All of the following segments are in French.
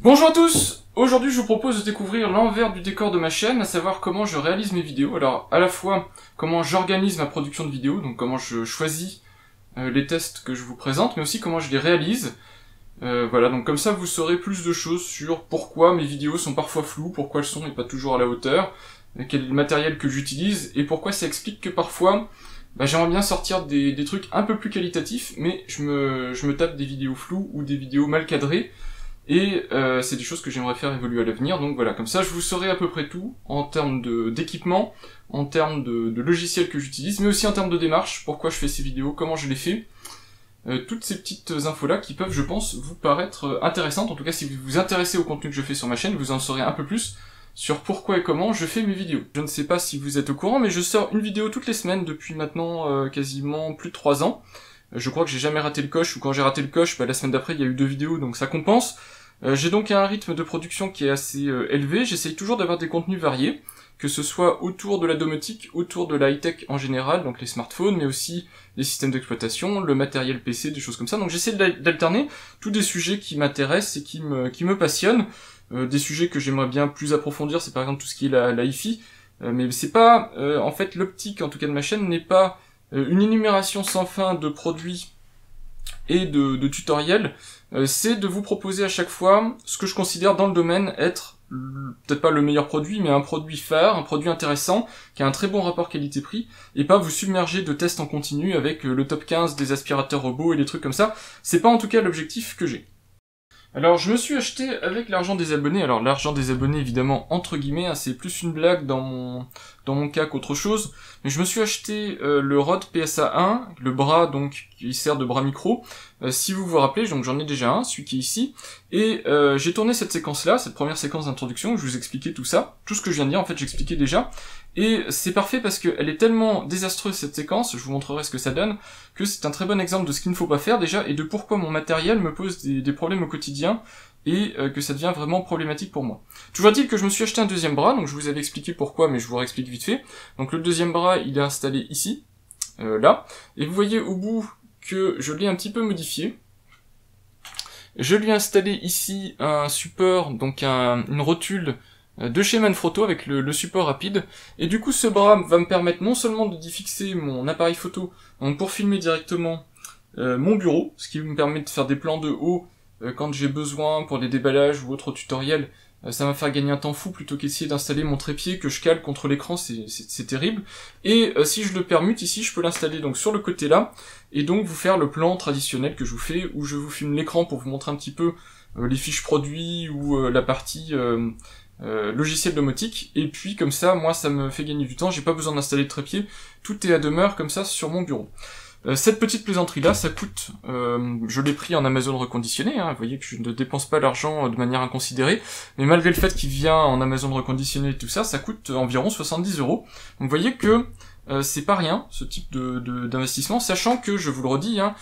Bonjour à tous. Aujourd'hui je vous propose de découvrir l'envers du décor de ma chaîne, à savoir comment je réalise mes vidéos. Alors à la fois comment j'organise ma production de vidéos, donc comment je choisis les tests que je vous présente, mais aussi comment je les réalise. Voilà, donc comme ça vous saurez plus de choses sur pourquoi mes vidéos sont parfois floues, pourquoi le son n'est pas toujours à la hauteur, quel est le matériel que j'utilise, et pourquoi ça explique que parfois j'aimerais bien sortir des trucs un peu plus qualitatifs, mais je me tape des vidéos floues ou des vidéos mal cadrées. Et c'est des choses que j'aimerais faire évoluer à l'avenir, donc voilà, comme ça je vous saurai à peu près tout, en termes d'équipement, en termes de logiciels que j'utilise, mais aussi en termes de démarche, pourquoi je fais ces vidéos, comment je les fais, toutes ces petites infos-là qui peuvent, je pense, vous paraître intéressantes, en tout cas si vous vous intéressez au contenu que je fais sur ma chaîne, vous en saurez un peu plus sur pourquoi et comment je fais mes vidéos. Je ne sais pas si vous êtes au courant, mais je sors une vidéo toutes les semaines depuis maintenant quasiment plus de 3 ans. Je crois que j'ai jamais raté le coche, ou quand j'ai raté le coche, la semaine d'après il y a eu 2 vidéos, donc ça compense. J'ai donc un rythme de production qui est assez élevé, j'essaye toujours d'avoir des contenus variés, que ce soit autour de la domotique, autour de la high-tech en général, donc les smartphones, mais aussi les systèmes d'exploitation, le matériel PC, des choses comme ça. Donc j'essaie d'alterner tous des sujets qui m'intéressent et qui me passionnent. Des sujets que j'aimerais bien plus approfondir, c'est par exemple tout ce qui est la hi-fi, mais c'est pas, en fait l'optique en tout cas de ma chaîne n'est pas une énumération sans fin de produits et de tutoriels, c'est de vous proposer à chaque fois ce que je considère dans le domaine être peut-être pas le meilleur produit, mais un produit phare, un produit intéressant, qui a un très bon rapport qualité-prix, et pas vous submerger de tests en continu avec le top 15 des aspirateurs robots et des trucs comme ça. C'est pas en tout cas l'objectif que j'ai. Alors je me suis acheté avec l'argent des abonnés, alors l'argent des abonnés évidemment entre guillemets, hein, c'est plus une blague dans mon cas qu'autre chose, mais je me suis acheté le Rode PSA1, le bras donc qui sert de bras micro, si vous vous rappelez, donc j'en ai déjà un, celui qui est ici, et j'ai tourné cette séquence-là, cette première séquence d'introduction où je vous expliquais tout ça, tout ce que je viens de dire en fait j'expliquais déjà, et c'est parfait parce qu'elle est tellement désastreuse cette séquence, je vous montrerai ce que ça donne, que c'est un très bon exemple de ce qu'il ne faut pas faire déjà, et de pourquoi mon matériel me pose des problèmes au quotidien, et que ça devient vraiment problématique pour moi. Toujours est-il que je me suis acheté un deuxième bras, donc je vous avais expliqué pourquoi, mais je vous réexplique vite fait. Donc le deuxième bras, il est installé ici, là, et vous voyez au bout que je l'ai un petit peu modifié. Je lui ai installé ici un support, donc une rotule de chez Manfrotto avec le support rapide, et du coup ce bras va me permettre non seulement de fixer mon appareil photo, donc pour filmer directement mon bureau, ce qui me permet de faire des plans de haut quand j'ai besoin pour des déballages ou autres tutoriels, ça va faire gagner un temps fou plutôt qu'essayer d'installer mon trépied que je cale contre l'écran, c'est terrible. Et si je le permute ici, je peux l'installer donc sur le côté là, et donc vous faire le plan traditionnel que je vous fais, où je vous filme l'écran pour vous montrer un petit peu les fiches produits ou la partie logiciel domotique, et puis comme ça, moi ça me fait gagner du temps, j'ai pas besoin d'installer de trépied, tout est à demeure comme ça sur mon bureau. Cette petite plaisanterie là, ça coûte, je l'ai pris en Amazon reconditionné, hein, vous voyez que je ne dépense pas l'argent de manière inconsidérée, mais malgré le fait qu'il vient en Amazon reconditionné et tout ça, ça coûte environ 70 €. Donc vous voyez que c'est pas rien, ce type d'investissement, sachant que, je vous le redis, hein,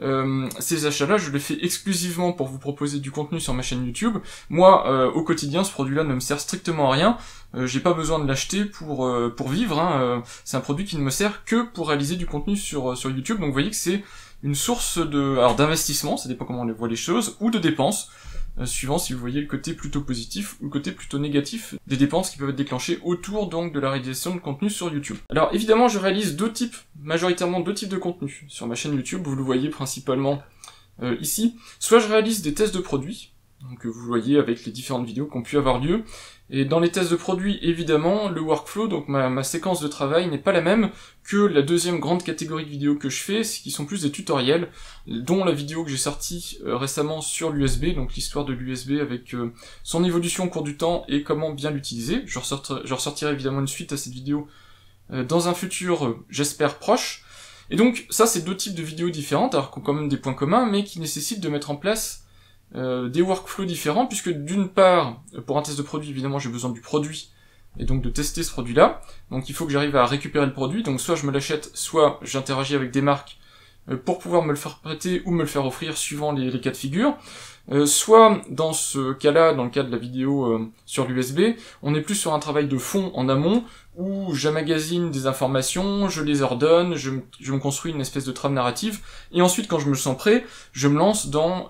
ces achats-là, je les fais exclusivement pour vous proposer du contenu sur ma chaîne YouTube. Moi, au quotidien, ce produit-là ne me sert strictement à rien. J'ai pas besoin de l'acheter pour vivre. Hein. C'est un produit qui ne me sert que pour réaliser du contenu sur YouTube. Donc vous voyez que c'est une source d'investissement, ça dépend comment on voit les choses, ou de dépenses, suivant si vous voyez le côté plutôt positif ou le côté plutôt négatif des dépenses qui peuvent être déclenchées autour donc de la réalisation de contenu sur YouTube. Alors évidemment je réalise majoritairement deux types de contenu sur ma chaîne YouTube, vous le voyez principalement ici. Soit je réalise des tests de produits, donc vous voyez avec les différentes vidéos qui ont pu avoir lieu, et dans les tests de produits, évidemment, le workflow, donc ma séquence de travail n'est pas la même que la deuxième grande catégorie de vidéos que je fais, qui sont plus des tutoriels, dont la vidéo que j'ai sortie récemment sur l'USB, donc l'histoire de l'USB avec son évolution au cours du temps et comment bien l'utiliser. Je ressortirai évidemment une suite à cette vidéo dans un futur, j'espère, proche. Et donc, ça, c'est deux types de vidéos différentes, alors qui ont quand même des points communs, mais qui nécessitent de mettre en place des workflows différents, puisque d'une part, pour un test de produit, évidemment, j'ai besoin du produit, et donc de tester ce produit-là, donc il faut que j'arrive à récupérer le produit, donc soit je me l'achète, soit j'interagis avec des marques pour pouvoir me le faire prêter ou me le faire offrir suivant les cas de figure. Soit dans ce cas-là, dans le cas de la vidéo sur l'USB, on est plus sur un travail de fond en amont, où j'amagasine des informations, je les ordonne, je me construis une espèce de trame narrative, et ensuite quand je me sens prêt, je me lance dans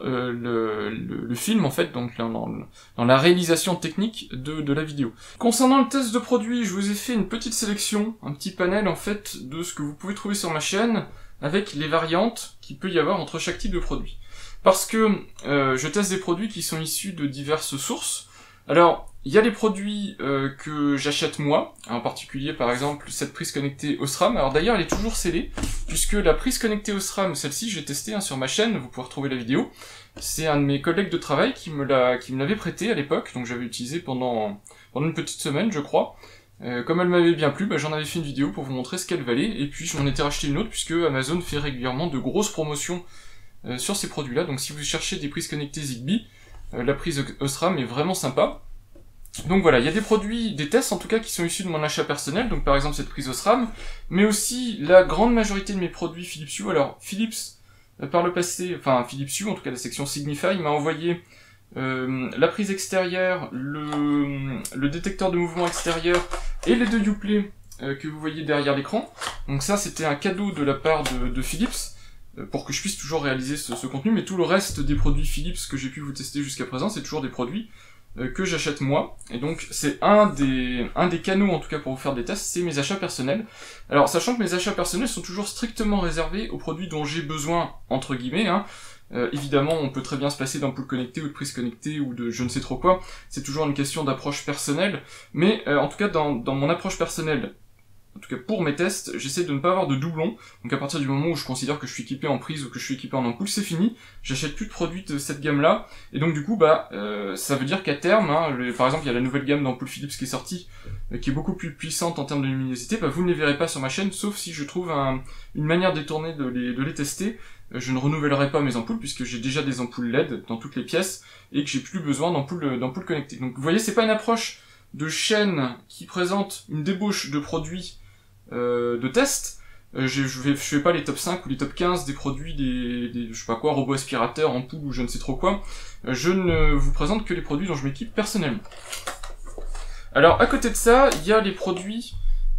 le film en fait, donc dans la réalisation technique de la vidéo. Concernant le test de produit, je vous ai fait une petite sélection, un petit panel en fait de ce que vous pouvez trouver sur ma chaîne, avec les variantes qu'il peut y avoir entre chaque type de produit. Parce que je teste des produits qui sont issus de diverses sources. Alors, il y a les produits que j'achète moi, en particulier par exemple cette prise connectée Osram. Alors d'ailleurs elle est toujours scellée, puisque la prise connectée Osram, celle-ci je l'ai testée sur ma chaîne, vous pouvez retrouver la vidéo. C'est un de mes collègues de travail qui me l'avait prêté à l'époque, donc j'avais utilisé pendant une petite semaine je crois. Comme elle m'avait bien plu, j'en avais fait une vidéo pour vous montrer ce qu'elle valait, et puis je m'en étais racheté une autre, puisque Amazon fait régulièrement de grosses promotions sur ces produits-là. Donc si vous cherchez des prises connectées Zigbee, la prise Osram est vraiment sympa. Donc voilà, il y a des produits, des tests en tout cas qui sont issus de mon achat personnel, donc par exemple cette prise Osram, mais aussi la grande majorité de mes produits Philips Hue. Alors Philips, par le passé, enfin Philips Hue, en tout cas la section Signify, m'a envoyé la prise extérieure, le détecteur de mouvement extérieur et les deux Uplay que vous voyez derrière l'écran. Donc ça c'était un cadeau de la part de Philips, pour que je puisse toujours réaliser ce contenu, mais tout le reste des produits Philips que j'ai pu vous tester jusqu'à présent, c'est toujours des produits que j'achète moi, et donc c'est un des canaux en tout cas pour vous faire des tests, c'est mes achats personnels. Alors sachant que mes achats personnels sont toujours strictement réservés aux produits dont j'ai besoin, entre guillemets, hein. Évidemment on peut très bien se passer d'ampoules connectées ou de prises connectées ou de je ne sais trop quoi, c'est toujours une question d'approche personnelle, mais en tout cas dans mon approche personnelle, en tout cas pour mes tests, j'essaie de ne pas avoir de doublons. Donc à partir du moment où je considère que je suis équipé en prise ou que je suis équipé en ampoule, c'est fini. J'achète plus de produits de cette gamme-là. Et donc du coup, ça veut dire qu'à terme, hein, par exemple, il y a la nouvelle gamme d'ampoules Philips qui est sortie, qui est beaucoup plus puissante en termes de luminosité. Vous ne les verrez pas sur ma chaîne, sauf si je trouve une manière détournée de les tester. Je ne renouvellerai pas mes ampoules puisque j'ai déjà des ampoules LED dans toutes les pièces et que j'ai plus besoin d'ampoules connectées. Donc vous voyez, c'est pas une approche de chaîne qui présente une débauche de produits de test. Je fais pas les top 5 ou les top 15 des produits des je sais pas quoi, robots aspirateurs, ampoules ou je ne sais trop quoi. Je ne vous présente que les produits dont je m'équipe personnellement. Alors à côté de ça, il y a les produits,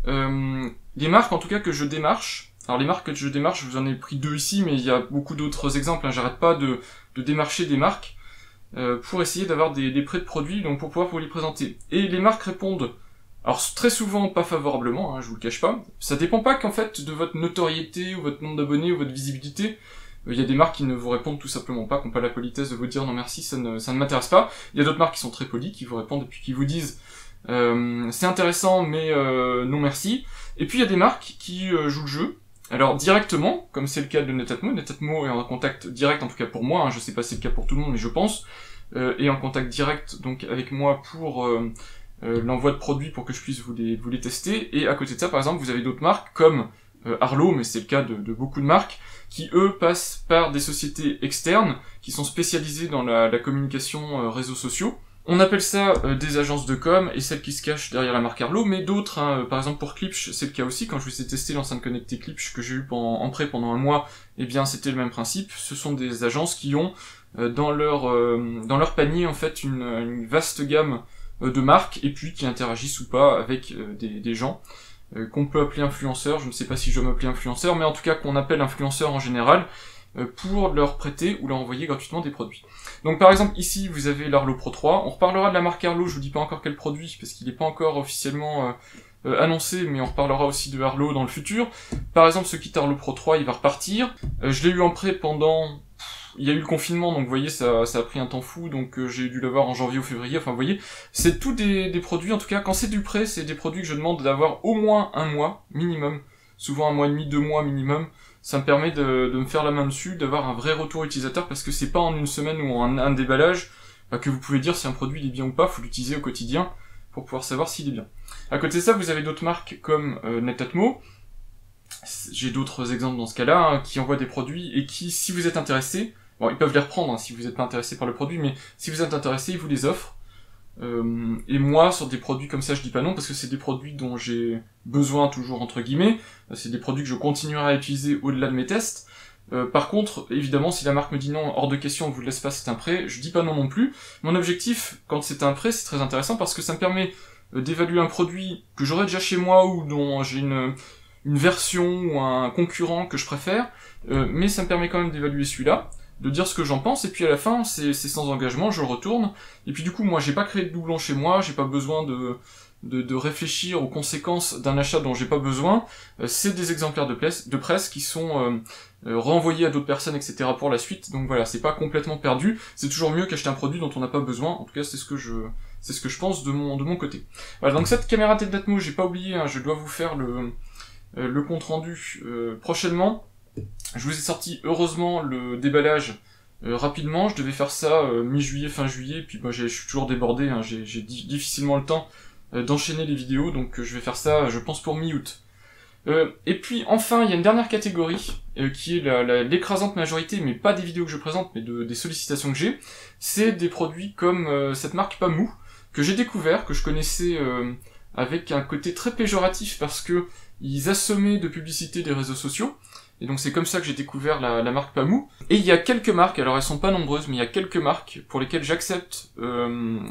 des marques en tout cas que je démarche. Alors les marques que je démarche, je vous en ai pris deux ici, mais il y a beaucoup d'autres exemples, hein. J'arrête pas de démarcher des marques pour essayer d'avoir des prêts de produits, donc pour pouvoir vous les présenter. Et les marques répondent, alors très souvent pas favorablement, hein, je vous le cache pas. Ça dépend pas qu'en fait de votre notoriété ou votre nombre d'abonnés ou votre visibilité. Il y a des marques qui ne vous répondent tout simplement pas, qui n'ont pas la politesse de vous dire non merci, ça ne m'intéresse pas. Il y a d'autres marques qui sont très polies, qui vous répondent et puis qui vous disent c'est intéressant mais non merci. Et puis il y a des marques qui jouent le jeu. Alors directement, comme c'est le cas de Netatmo, Netatmo est en contact direct, en tout cas pour moi, hein, je sais pas si c'est le cas pour tout le monde, mais je pense, est en contact direct donc avec moi pour l'envoi de produits pour que je puisse vous les tester. Et à côté de ça, par exemple, vous avez d'autres marques comme Arlo, mais c'est le cas de beaucoup de marques, qui eux passent par des sociétés externes, qui sont spécialisées dans la communication réseaux sociaux. On appelle ça des agences de com, et celles qui se cachent derrière la marque Arlo, mais d'autres, hein, par exemple pour Klipsch, c'est le cas aussi, quand je vous ai testé l'enceinte connectée Klipsch que j'ai eu en prêt pendant un mois, eh bien c'était le même principe, ce sont des agences qui ont dans leur panier en fait une vaste gamme de marques, et puis qui interagissent ou pas avec des gens qu'on peut appeler influenceurs, je ne sais pas si je dois m'appeler influenceur, mais en tout cas qu'on appelle influenceurs en général, pour leur prêter ou leur envoyer gratuitement des produits. Donc par exemple ici vous avez l'Arlo Pro 3, on reparlera de la marque Arlo, je vous dis pas encore quel produit parce qu'il n'est pas encore officiellement annoncé, mais on reparlera aussi de Arlo dans le futur. Par exemple ce kit Arlo Pro 3 il va repartir, je l'ai eu en prêt pendant... Il y a eu le confinement, donc vous voyez, ça a pris un temps fou, donc j'ai dû l'avoir en janvier ou février, enfin vous voyez, c'est tout des produits, en tout cas quand c'est du prêt, c'est des produits que je demande d'avoir au moins un mois minimum, souvent un mois et demi, 2 mois minimum. Ça me permet de me faire la main dessus, d'avoir un vrai retour utilisateur, parce que c'est pas en une semaine ou en un déballage que vous pouvez dire si un produit il est bien ou pas, faut l'utiliser au quotidien pour pouvoir savoir s'il est bien. À côté de ça, vous avez d'autres marques comme Netatmo, j'ai d'autres exemples dans ce cas-là, hein, qui envoient des produits et qui, si vous êtes intéressé, bon, ils peuvent les reprendre hein, si vous n'êtes pas intéressé par le produit, mais si vous êtes intéressé, ils vous les offrent. Et moi, sur des produits comme ça, je dis pas non, parce que c'est des produits dont j'ai besoin toujours, entre guillemets, c'est des produits que je continuerai à utiliser au-delà de mes tests, Par contre, évidemment, si la marque me dit non, hors de question, on vous le laisse pas, c'est un prêt, je dis pas non non plus. Mon objectif, quand c'est un prêt, c'est très intéressant parce que ça me permet d'évaluer un produit que j'aurais déjà chez moi ou dont j'ai une version ou un concurrent que je préfère, mais ça me permet quand même d'évaluer celui-là, de dire ce que j'en pense, et puis à la fin, c'est sans engagement, je le retourne, et puis du coup, moi, j'ai pas créé de doublon chez moi, j'ai pas besoin de réfléchir aux conséquences d'un achat dont j'ai pas besoin, c'est des exemplaires de presse qui sont renvoyés à d'autres personnes, etc. pour la suite, donc voilà, c'est pas complètement perdu, c'est toujours mieux qu'acheter un produit dont on n'a pas besoin, en tout cas c'est ce que je pense de mon côté. Voilà, donc cette caméra tête d'Atmo, j'ai pas oublié, hein, je dois vous faire le compte rendu prochainement. Je vous ai sorti heureusement le déballage rapidement, je devais faire ça mi-juillet, fin juillet, puis bah, je suis toujours débordé, hein, j'ai difficilement le temps d'enchaîner les vidéos, donc je vais faire ça, je pense, pour mi-août. Et puis enfin, il y a une dernière catégorie, qui est l'écrasante majorité, mais pas des vidéos que je présente, mais des sollicitations que j'ai, c'est des produits comme cette marque Pamou, que j'ai découvert, que je connaissais avec un côté très péjoratif, parce que ils assommaient de publicité des réseaux sociaux, et donc c'est comme ça que j'ai découvert la marque Pamou. Et il y a quelques marques, alors elles sont pas nombreuses, mais il y a quelques marques pour lesquelles j'accepte de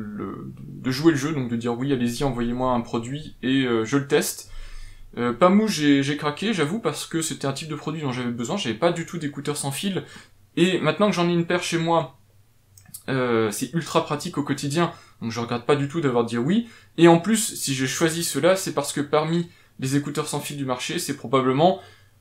jouer le jeu, donc de dire oui, allez-y, envoyez-moi un produit, et je le teste. Pamou, j'ai craqué, j'avoue, parce que c'était un type de produit dont j'avais besoin, j'avais pas du tout d'écouteurs sans fil, et maintenant que j'en ai une paire chez moi, c'est ultra pratique au quotidien, donc je regrette pas du tout d'avoir dit oui, et en plus, si j'ai choisi cela, c'est parce que parmi les écouteurs sans fil du marché, c'est probablement,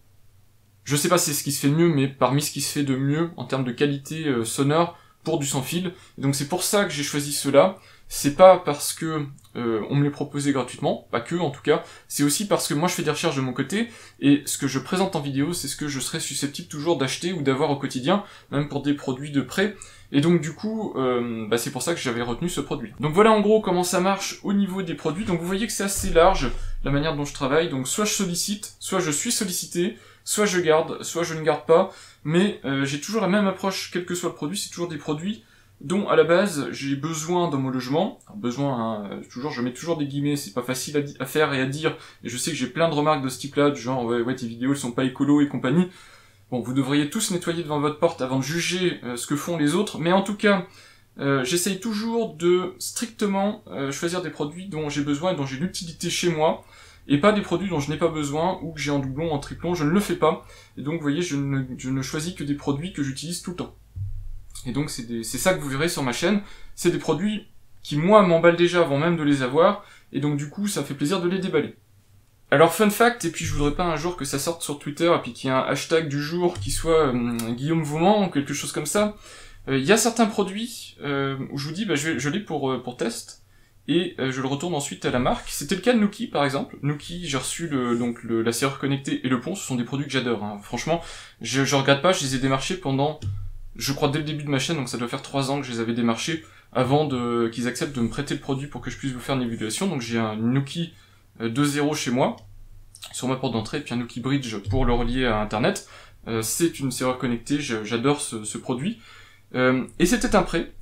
je sais pas si c'est ce qui se fait de mieux, mais parmi ce qui se fait de mieux en termes de qualité sonore pour du sans fil. Et donc c'est pour ça que j'ai choisi cela. C'est pas parce que on me les proposait gratuitement, pas que en tout cas, c'est aussi parce que moi je fais des recherches de mon côté, et ce que je présente en vidéo, c'est ce que je serais susceptible toujours d'acheter ou d'avoir au quotidien, même pour des produits de prêt. Et donc du coup, c'est pour ça que j'avais retenu ce produit. Donc voilà en gros comment ça marche au niveau des produits. Donc vous voyez que c'est assez large la manière dont je travaille. Donc soit je sollicite, soit je suis sollicité, soit je garde, soit je ne garde pas. Mais j'ai toujours la même approche, quel que soit le produit, c'est toujours des produits dont à la base j'ai besoin dans mon logement. Alors, besoin, hein, toujours, je mets toujours des guillemets, c'est pas facile à faire et à dire. Et je sais que j'ai plein de remarques de ce type-là, du genre ouais tes vidéos elles sont pas écolo et compagnie. Bon, vous devriez tous nettoyer devant votre porte avant de juger ce que font les autres, mais en tout cas, j'essaye toujours de strictement choisir des produits dont j'ai besoin et dont j'ai l'utilité chez moi, et pas des produits dont je n'ai pas besoin, ou que j'ai en doublon, en triplon, je ne le fais pas, et donc vous voyez, je ne choisis que des produits que j'utilise tout le temps. Et donc c'est ça que vous verrez sur ma chaîne, c'est des produits qui moi m'emballent déjà avant même de les avoir, et donc du coup ça fait plaisir de les déballer. Alors fun fact, et puis je voudrais pas un jour que ça sorte sur Twitter, et puis qu'il y ait un hashtag du jour qui soit Guillaume Vauman, ou quelque chose comme ça, il y a certains produits où je vous dis, je l'ai pour test, et je le retourne ensuite à la marque. C'était le cas de Nuki par exemple. Nuki, j'ai reçu la serrure connectée et le pont, ce sont des produits que j'adore, hein. Franchement, je regrette pas, je les ai démarchés pendant, je crois dès le début de ma chaîne, donc ça doit faire 3 ans que je les avais démarchés, avant qu'ils acceptent de me prêter le produit pour que je puisse vous faire une évaluation. Donc j'ai un Nuki 2.0 chez moi, sur ma porte d'entrée, et puis un Nuki Bridge pour le relier à internet. C'est une serrure connectée, j'adore ce produit. Et c'était un prêt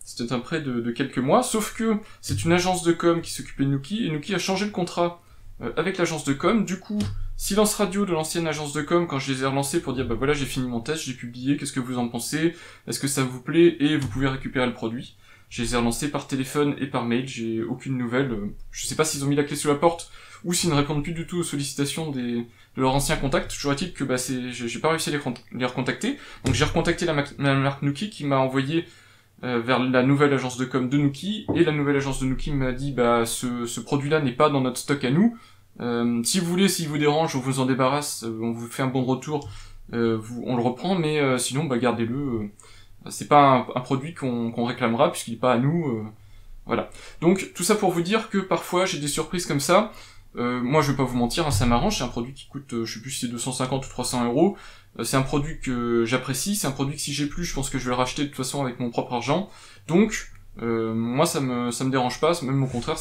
de quelques mois, sauf que c'est une agence de com qui s'occupait de Nuki, et Nuki a changé le contrat avec l'agence de com. Du coup, silence radio de l'ancienne agence de com quand je les ai relancés pour dire voilà, j'ai fini mon test, j'ai publié, qu'est-ce que vous en pensez, est-ce que ça vous plaît, et vous pouvez récupérer le produit. Je les ai relancés par téléphone et par mail, j'ai aucune nouvelle, je sais pas s'ils ont mis la clé sous la porte, ou s'ils ne répondent plus du tout aux sollicitations de leurs anciens contacts. Toujours est-il que j'ai pas réussi à les recontacter, donc j'ai recontacté la marque Nuki qui m'a envoyé vers la nouvelle agence de com de Nuki, et la nouvelle agence de Nuki m'a dit ce produit-là n'est pas dans notre stock à nous, si vous voulez, s'il vous dérange, on vous en débarrasse, on vous fait un bon de retour, on le reprend, mais sinon gardez-le, c'est pas un produit qu'on réclamera puisqu'il est pas à nous, voilà. Donc tout ça pour vous dire que parfois j'ai des surprises comme ça. Moi je vais pas vous mentir, hein, ça m'arrange, c'est un produit qui coûte, je sais plus si c'est 250 ou 300 euros, c'est un produit que j'apprécie, c'est un produit que si j'ai plus, je pense que je vais le racheter de toute façon avec mon propre argent, donc moi ça me dérange pas, même au contraire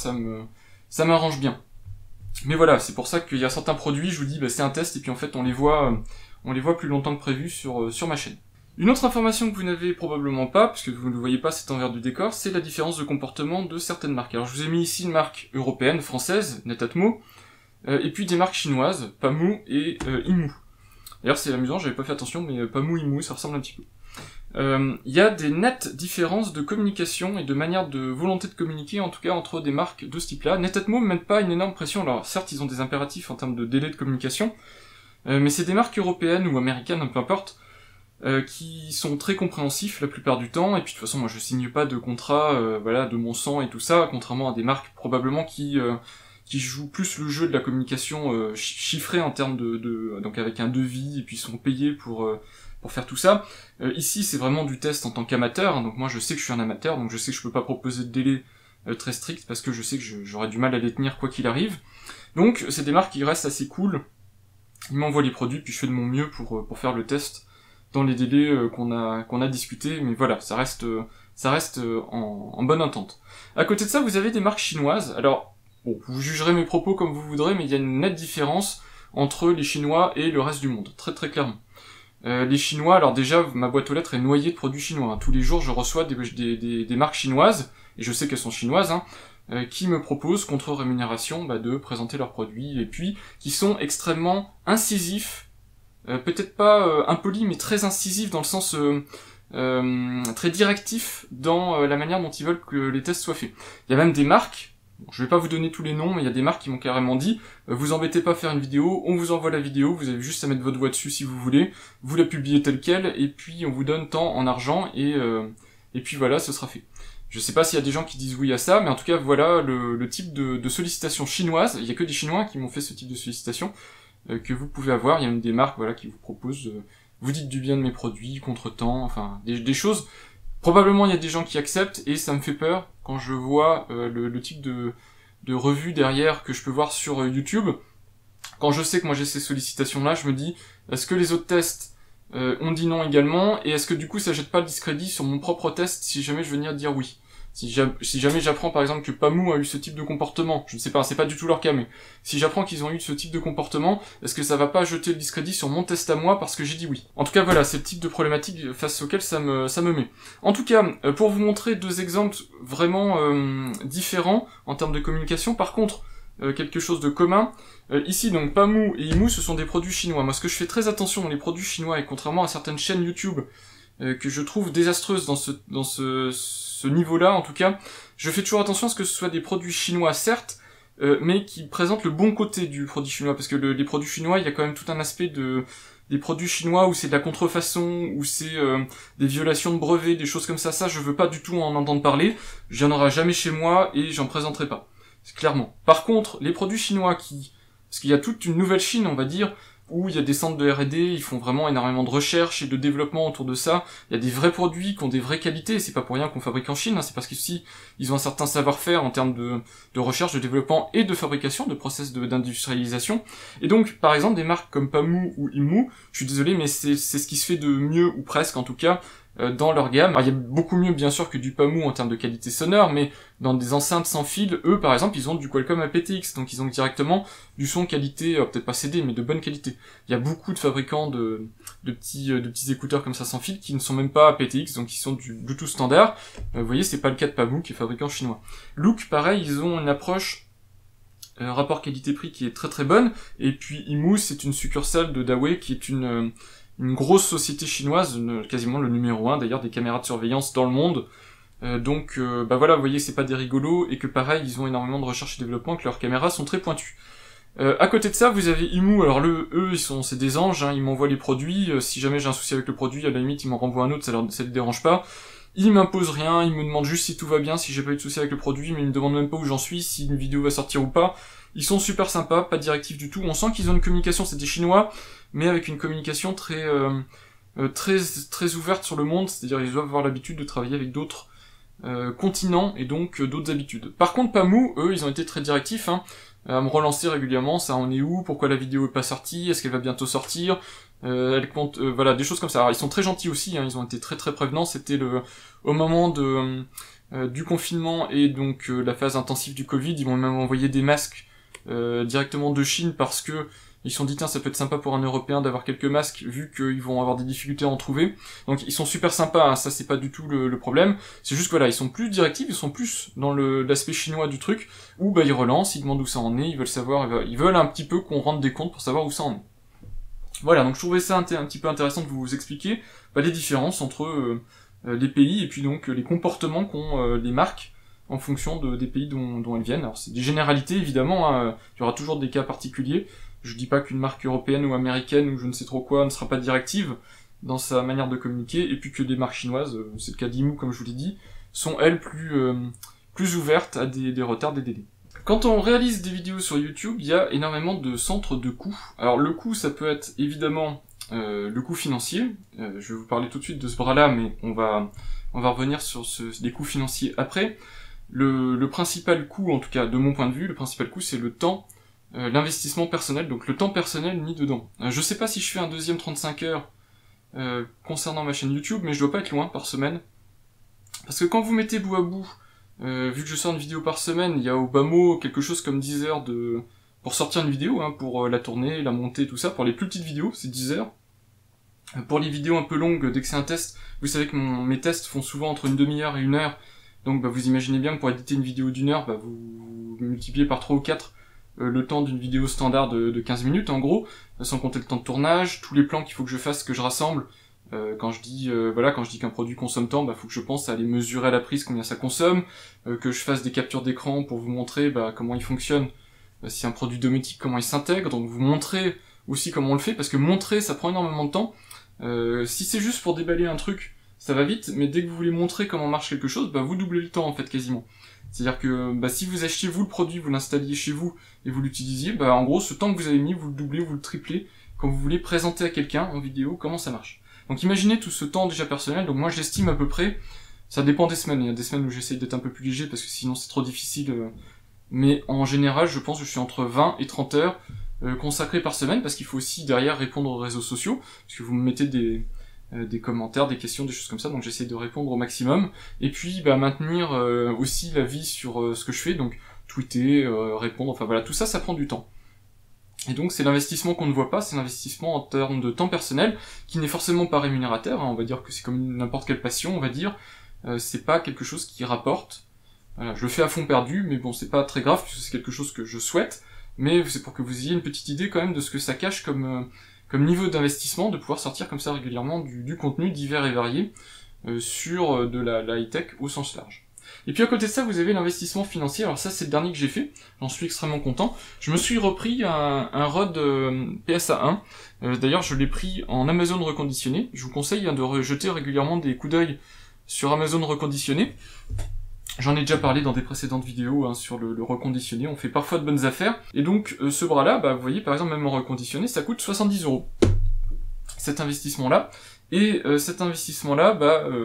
ça m'arrange bien. Mais voilà, c'est pour ça qu'il y a certains produits, je vous dis c'est un test, et puis en fait on les voit plus longtemps que prévu sur ma chaîne. Une autre information que vous n'avez probablement pas, parce que vous ne voyez pas cet envers du décor, c'est la différence de comportement de certaines marques. Alors je vous ai mis ici une marque européenne, française, Netatmo, et puis des marques chinoises, Pamou et Imu. D'ailleurs c'est amusant, j'avais pas fait attention, mais Pamou Imou, ça ressemble un petit peu. Il y a des nettes différences de communication et de manière de volonté de communiquer, en tout cas entre des marques de ce type-là. Netatmo ne mettent pas une énorme pression, alors certes ils ont des impératifs en termes de délai de communication, mais c'est des marques européennes ou américaines, peu importe, qui sont très compréhensifs la plupart du temps, et puis de toute façon moi je signe pas de contrat voilà, de mon sang et tout ça, contrairement à des marques probablement qui jouent plus le jeu de la communication chiffrée en termes donc avec un devis, et puis sont payés pour faire tout ça. Ici, c'est vraiment du test en tant qu'amateur, hein, donc moi je sais que je suis un amateur, donc je sais que je peux pas proposer de délai très strict, parce que je sais que j'aurais du mal à les tenir quoi qu'il arrive. Donc c'est des marques qui restent assez cool, ils m'envoient les produits, puis je fais de mon mieux pour faire le test dans les délais qu'on a discuté, mais voilà, ça reste en bonne entente. À côté de ça, vous avez des marques chinoises, alors, bon, vous jugerez mes propos comme vous voudrez, mais il y a une nette différence entre les Chinois et le reste du monde, très très clairement. Les Chinois, alors déjà, ma boîte aux lettres est noyée de produits chinois. Tous les jours, je reçois des marques chinoises, et je sais qu'elles sont chinoises, qui me proposent, contre rémunération, de présenter leurs produits, et puis qui sont extrêmement incisifs, peut-être pas impolis, mais très incisifs dans le sens très directif dans la manière dont ils veulent que les tests soient faits. Il y a même des marques, je vais pas vous donner tous les noms, mais il y a des marques qui m'ont carrément dit vous embêtez pas à faire une vidéo, on vous envoie la vidéo, vous avez juste à mettre votre voix dessus si vous voulez, vous la publiez telle quelle, et puis on vous donne tant en argent, et puis voilà, ce sera fait. Je sais pas s'il y a des gens qui disent oui à ça, mais en tout cas voilà le type de sollicitation chinoise. Il y a que des Chinois qui m'ont fait ce type de sollicitation que vous pouvez avoir. Il y a une des marques voilà qui vous propose vous dites du bien de mes produits contre temps, enfin des choses. Probablement il y a des gens qui acceptent, et ça me fait peur quand je vois le type de revue derrière que je peux voir sur YouTube. Quand je sais que moi j'ai ces sollicitations-là, je me dis, est-ce que les autres tests ont dit non également, et est-ce que du coup ça jette pas le discrédit sur mon propre test si jamais je venais à dire oui? Si jamais j'apprends par exemple que Pamou a eu ce type de comportement, je ne sais pas, c'est pas du tout leur cas, mais si j'apprends qu'ils ont eu ce type de comportement, est-ce que ça va pas jeter le discrédit sur mon test à moi parce que j'ai dit oui? En tout cas voilà, c'est le type de problématique face auquel ça me met. En tout cas, pour vous montrer deux exemples vraiment différents en termes de communication, par contre, quelque chose de commun, ici donc Pamou et Imou ce sont des produits chinois. Moi ce que je fais très attention dans les produits chinois, et contrairement à certaines chaînes YouTube que je trouve désastreuses dans ce niveau-là, en tout cas, je fais toujours attention à ce que ce soit des produits chinois, certes, mais qui présentent le bon côté du produit chinois, parce que les produits chinois, il y a quand même tout un aspect des produits chinois où c'est de la contrefaçon, où c'est des violations de brevets, des choses comme ça. Ça, je veux pas du tout en entendre parler, j'en aurai jamais chez moi, et j'en présenterai pas. C'est clairement. Par contre, les produits chinois parce qu'il y a toute une nouvelle Chine, on va dire, où il y a des centres de R&D, ils font vraiment énormément de recherche et de développement autour de ça. Il y a des vrais produits qui ont des vraies qualités, et c'est pas pour rien qu'on fabrique en Chine, c'est parce qu'ici, ils ont un certain savoir-faire en termes de recherche, de développement et de fabrication, de process d'industrialisation. Et donc, par exemple, des marques comme Pamou ou Imou, je suis désolé, mais c'est ce qui se fait de mieux, ou presque en tout cas, dans leur gamme. Alors, il y a beaucoup mieux bien sûr que du Pamou en termes de qualité sonore, mais dans des enceintes sans fil, eux par exemple ils ont du Qualcomm aptX, donc ils ont directement du son qualité, peut-être pas CD mais de bonne qualité. Il y a beaucoup de fabricants de petits écouteurs comme ça sans fil qui ne sont même pas aptX, donc ils sont du Bluetooth standard. Vous voyez, c'est pas le cas de Pamou qui est fabricant chinois. Look pareil, ils ont une approche rapport qualité-prix qui est très très bonne, et puis Imou c'est une succursale de Dawei qui est une grosse société chinoise, quasiment le numéro 1 d'ailleurs des caméras de surveillance dans le monde. Donc voilà, vous voyez, c'est pas des rigolos, et que pareil, ils ont énormément de recherche et développement, que leurs caméras sont très pointues. À côté de ça, vous avez Imou, alors eux, c'est des anges, ils m'envoient les produits, si jamais j'ai un souci avec le produit, à la limite, ils m'en renvoient un autre, ça les dérange pas. Ils m'imposent rien, ils me demandent juste si tout va bien, si j'ai pas eu de souci avec le produit, mais ils me demandent même pas où j'en suis, si une vidéo va sortir ou pas. Ils sont super sympas, pas directifs du tout, on sent qu'ils ont une communication, c'est des Chinois, mais avec une communication très ouverte sur le monde, c'est-à-dire ils doivent avoir l'habitude de travailler avec d'autres continents, et donc d'autres habitudes. Par contre, Pamou, eux, ils ont été très directifs, à me relancer régulièrement, ça en est où, pourquoi la vidéo est pas sortie, est-ce qu'elle va bientôt sortir, elle compte, voilà, des choses comme ça. Alors, ils sont très gentils aussi, ils ont été très très prévenants, c'était au moment du confinement, et donc la phase intensive du Covid, ils m'ont même envoyé des masques directement de Chine, parce que ils se sont dit, tiens, ça peut être sympa pour un Européen d'avoir quelques masques, vu qu'ils vont avoir des difficultés à en trouver. Donc ils sont super sympas, ça c'est pas du tout le problème. C'est juste que voilà, ils sont plus directifs, ils sont plus dans l'aspect chinois du truc, où ils relancent, ils demandent où ça en est, ils veulent savoir, ils veulent un petit peu qu'on rende des comptes pour savoir où ça en est. Voilà, donc je trouvais ça un petit peu intéressant de vous expliquer les différences entre les pays et puis donc les comportements qu'ont les marques en fonction des pays dont elles viennent. Alors c'est des généralités évidemment, hein, il y aura toujours des cas particuliers. Je dis pas qu'une marque européenne ou américaine ou je ne sais trop quoi ne sera pas directive dans sa manière de communiquer, et puis que des marques chinoises, c'est le cas d'Imu comme je vous l'ai dit, sont elles plus ouvertes à des retards, des délais. Quand on réalise des vidéos sur YouTube, il y a énormément de centres de coûts. Alors le coût, ça peut être évidemment le coût financier. Je vais vous parler tout de suite de ce bras-là, mais on va revenir sur les coûts financiers après. Le principal coût, en tout cas de mon point de vue, le principal coût, c'est le temps, l'investissement personnel, donc le temps personnel mis dedans. Je sais pas si je fais un deuxième 35 heures concernant ma chaîne YouTube, mais je dois pas être loin par semaine. Parce que quand vous mettez bout à bout, vu que je sors une vidéo par semaine, il y a au bas mot quelque chose comme 10 heures pour sortir une vidéo, hein, pour la tourner, la monter, tout ça. Pour les plus petites vidéos, c'est 10 heures. Pour les vidéos un peu longues, dès que c'est un test, vous savez que mes tests font souvent entre une demi-heure et 1 heure. Donc vous imaginez bien que pour éditer une vidéo d'1 heure, vous multipliez par 3 ou 4 le temps d'une vidéo standard de 15 minutes en gros, sans compter le temps de tournage, tous les plans qu'il faut que je fasse, que je rassemble. Quand je dis qu'un produit consomme tant, faut que je pense à aller mesurer à la prise combien ça consomme, que je fasse des captures d'écran pour vous montrer comment il fonctionne, si un produit domotique, comment il s'intègre, donc vous montrer aussi comment on le fait, parce que montrer ça prend énormément de temps. Si c'est juste pour déballer un truc, ça va vite, mais dès que vous voulez montrer comment marche quelque chose, vous doublez le temps en fait quasiment. C'est-à-dire que si vous achetiez vous le produit, vous l'installiez chez vous et vous l'utilisiez, en gros ce temps que vous avez mis, vous le doublez, vous le triplez quand vous voulez présenter à quelqu'un en vidéo comment ça marche. Donc imaginez tout ce temps déjà personnel, donc moi j'estime à peu près, ça dépend des semaines, il y a des semaines où j'essaye d'être un peu plus léger parce que sinon c'est trop difficile, mais en général je pense que je suis entre 20 et 30 heures consacrées par semaine, parce qu'il faut aussi derrière répondre aux réseaux sociaux, parce que vous me mettez des commentaires, des questions, des choses comme ça, donc j'essaie de répondre au maximum, et puis maintenir aussi la vie sur ce que je fais, donc tweeter, répondre, enfin voilà, tout ça, ça prend du temps. Et donc c'est l'investissement qu'on ne voit pas, c'est l'investissement en termes de temps personnel, qui n'est forcément pas rémunérateur, hein, on va dire que c'est comme n'importe quelle passion, on va dire, c'est pas quelque chose qui rapporte, voilà, je le fais à fond perdu, mais bon c'est pas très grave, puisque c'est quelque chose que je souhaite, mais c'est pour que vous ayez une petite idée quand même de ce que ça cache comme niveau d'investissement, de pouvoir sortir comme ça régulièrement du contenu divers et varié, sur de la high-tech au sens large. Et puis à côté de ça, vous avez l'investissement financier. Alors ça, c'est le dernier que j'ai fait. J'en suis extrêmement content. Je me suis repris un Rode PSA1. D'ailleurs, je l'ai pris en Amazon reconditionné. Je vous conseille de jeter régulièrement des coups d'œil sur Amazon reconditionné. J'en ai déjà parlé dans des précédentes vidéos sur le reconditionné. On fait parfois de bonnes affaires. Et donc, ce bras-là, vous voyez, par exemple, même en reconditionné, ça coûte 70 €. Cet investissement-là. Et cet investissement-là,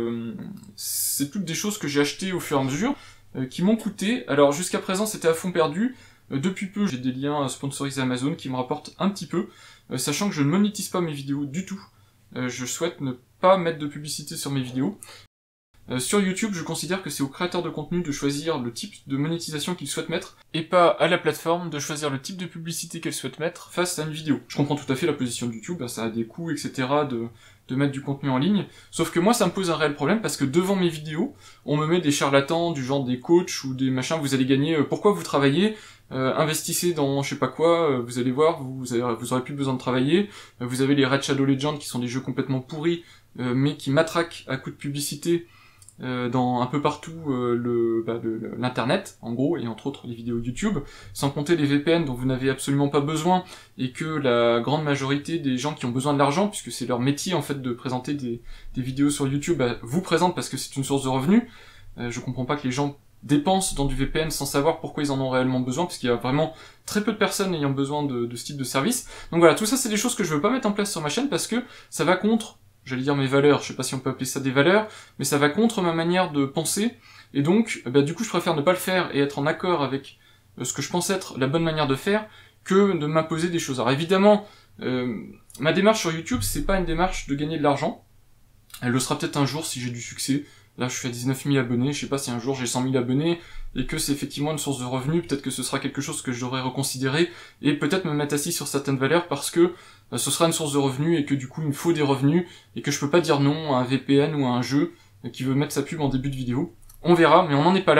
c'est toutes des choses que j'ai achetées au fur et à mesure, qui m'ont coûté. Alors jusqu'à présent, c'était à fond perdu. Depuis peu, j'ai des liens sponsorisés Amazon qui me rapportent un petit peu, sachant que je ne monétise pas mes vidéos du tout. Je souhaite ne pas mettre de publicité sur mes vidéos. Sur YouTube, je considère que c'est au créateur de contenu de choisir le type de monétisation qu'il souhaite mettre, et pas à la plateforme de choisir le type de publicité qu'elle souhaite mettre face à une vidéo. Je comprends tout à fait la position de YouTube, ça a des coûts, etc., de mettre du contenu en ligne, sauf que moi ça me pose un réel problème, parce que devant mes vidéos, on me met des charlatans, du genre des coachs, ou des machins, vous allez gagner, pourquoi vous travaillez, investissez dans je sais pas quoi, vous allez voir, vous aurez plus besoin de travailler, vous avez les Red Shadow Legends qui sont des jeux complètement pourris, mais qui matraquent à coups de publicité, dans un peu partout l'internet, en gros, et entre autres les vidéos YouTube, sans compter les VPN dont vous n'avez absolument pas besoin, et que la grande majorité des gens qui ont besoin de l'argent, puisque c'est leur métier en fait de présenter des vidéos sur YouTube, vous présentent parce que c'est une source de revenus. Je comprends pas que les gens dépensent dans du VPN sans savoir pourquoi ils en ont réellement besoin, parce qu'il y a vraiment très peu de personnes ayant besoin de ce type de service. Donc voilà, tout ça c'est des choses que je veux pas mettre en place sur ma chaîne, parce que ça va contre, j'allais dire mes valeurs, je sais pas si on peut appeler ça des valeurs, mais ça va contre ma manière de penser, et donc, du coup, je préfère ne pas le faire et être en accord avec ce que je pense être la bonne manière de faire, que de m'imposer des choses. Alors évidemment, ma démarche sur YouTube, c'est pas une démarche de gagner de l'argent, elle le sera peut-être un jour si j'ai du succès. Là, je suis à 19 000 abonnés, je sais pas si un jour j'ai 100 000 abonnés, et que c'est effectivement une source de revenus, peut-être que ce sera quelque chose que je devrais reconsidérer, et peut-être me mettre assis sur certaines valeurs, parce que ce sera une source de revenus, et que du coup il me faut des revenus, et que je peux pas dire non à un VPN ou à un jeu qui veut mettre sa pub en début de vidéo. On verra, mais on n'en est pas là.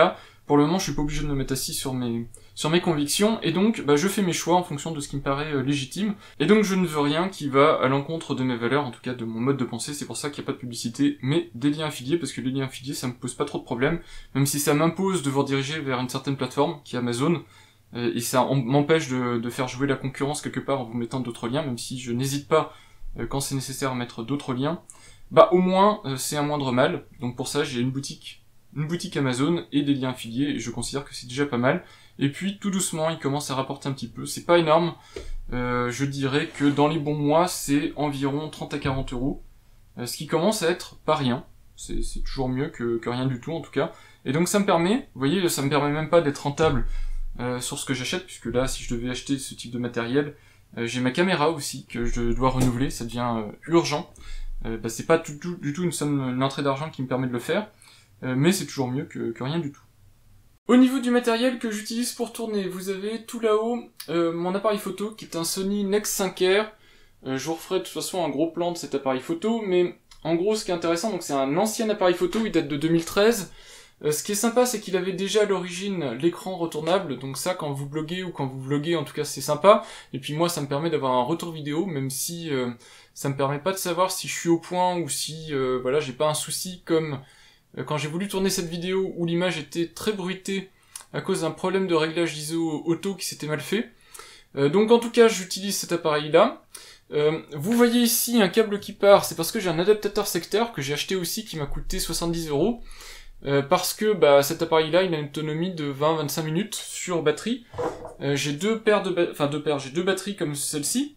pour le moment je suis pas obligé de me mettre assis sur mes convictions, et donc bah, je fais mes choix en fonction de ce qui me paraît légitime, et donc je ne veux rien qui va à l'encontre de mes valeurs, en tout cas de mon mode de pensée. C'est pour ça qu'il n'y a pas de publicité, mais des liens affiliés, parce que les liens affiliés ça me pose pas trop de problèmes, même si ça m'impose de vous rediriger vers une certaine plateforme, qui est Amazon, et ça m'empêche de faire jouer la concurrence quelque part en vous mettant d'autres liens, même si je n'hésite pas, quand c'est nécessaire, à mettre d'autres liens. Bah au moins c'est un moindre mal, donc pour ça j'ai une boutique Amazon et des liens affiliés, et je considère que c'est déjà pas mal. Et puis tout doucement il commence à rapporter un petit peu, c'est pas énorme, je dirais que dans les bons mois c'est environ 30 à 40 euros, ce qui commence à être pas rien, c'est toujours mieux que rien du tout en tout cas, et donc ça me permet, vous voyez, ça me permet même pas d'être rentable sur ce que j'achète, puisque là si je devais acheter ce type de matériel, j'ai ma caméra aussi que je dois renouveler, ça devient urgent. Bah, c'est pas du tout une entrée d'argent qui me permet de le faire, mais c'est toujours mieux que rien du tout. Au niveau du matériel que j'utilise pour tourner, vous avez tout là-haut mon appareil photo qui est un Sony Nex 5R. Je vous referai de toute façon un gros plan de cet appareil photo, mais en gros ce qui est intéressant, donc c'est un ancien appareil photo, il date de 2013. Ce qui est sympa, c'est qu'il avait déjà à l'origine l'écran retournable, donc ça quand vous bloguez ou quand vous vloguez en tout cas c'est sympa, et puis moi ça me permet d'avoir un retour vidéo, même si ça me permet pas de savoir si je suis au point ou si voilà, j'ai pas un souci comme quand j'ai voulu tourner cette vidéo où l'image était très bruitée à cause d'un problème de réglage ISO auto qui s'était mal fait. Donc en tout cas j'utilise cet appareil là. Vous voyez ici un câble qui part, c'est parce que j'ai un adaptateur secteur que j'ai acheté aussi qui m'a coûté 70 €. Parce que bah, cet appareil là il a une autonomie de 20-25 minutes sur batterie. J'ai deux batteries comme celle-ci.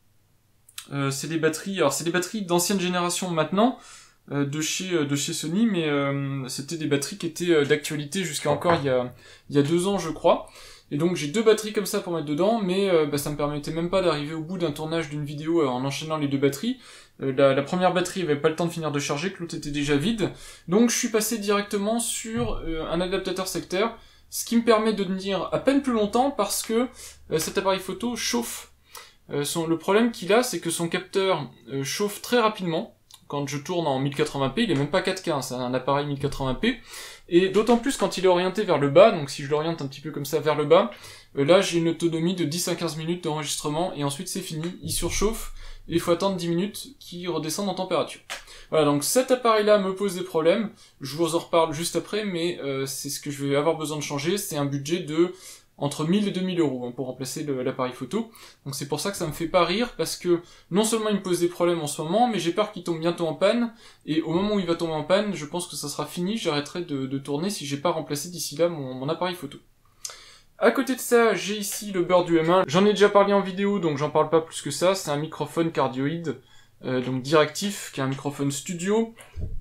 C'est des batteries d'ancienne génération maintenant, de chez Sony, mais c'était des batteries qui étaient d'actualité jusqu'à encore il y a 2 ans je crois. Et donc j'ai 2 batteries comme ça pour mettre dedans, mais bah, ça me permettait même pas d'arriver au bout d'un tournage d'une vidéo en enchaînant les 2 batteries. La première batterie avait pas le temps de finir de charger, que l'autre était déjà vide. Donc je suis passé directement sur un adaptateur secteur, ce qui me permet de tenir à peine plus longtemps parce que cet appareil photo chauffe. Le problème qu'il a, c'est que son capteur chauffe très rapidement. Quand je tourne en 1080p, il est même pas 4K, hein, c'est un appareil 1080p, et d'autant plus quand il est orienté vers le bas, donc si je l'oriente un petit peu comme ça vers le bas, là j'ai une autonomie de 10 à 15 minutes d'enregistrement, et ensuite c'est fini, il surchauffe, et il faut attendre 10 minutes qu'il redescende en température. Voilà, donc cet appareil-là me pose des problèmes, je vous en reparle juste après, mais c'est ce que je vais avoir besoin de changer, c'est un budget de entre 1000 et 2000 € hein, pour remplacer l'appareil photo. Donc c'est pour ça que ça me fait pas rire, parce que non seulement il me pose des problèmes en ce moment, mais j'ai peur qu'il tombe bientôt en panne, et au moment où il va tomber en panne, je pense que ça sera fini, j'arrêterai de tourner si j'ai pas remplacé d'ici là mon appareil photo. À côté de ça, j'ai ici le Birdie M1, j'en ai déjà parlé en vidéo, donc j'en parle pas plus que ça, c'est un microphone cardioïde, donc directif, qui est un microphone studio.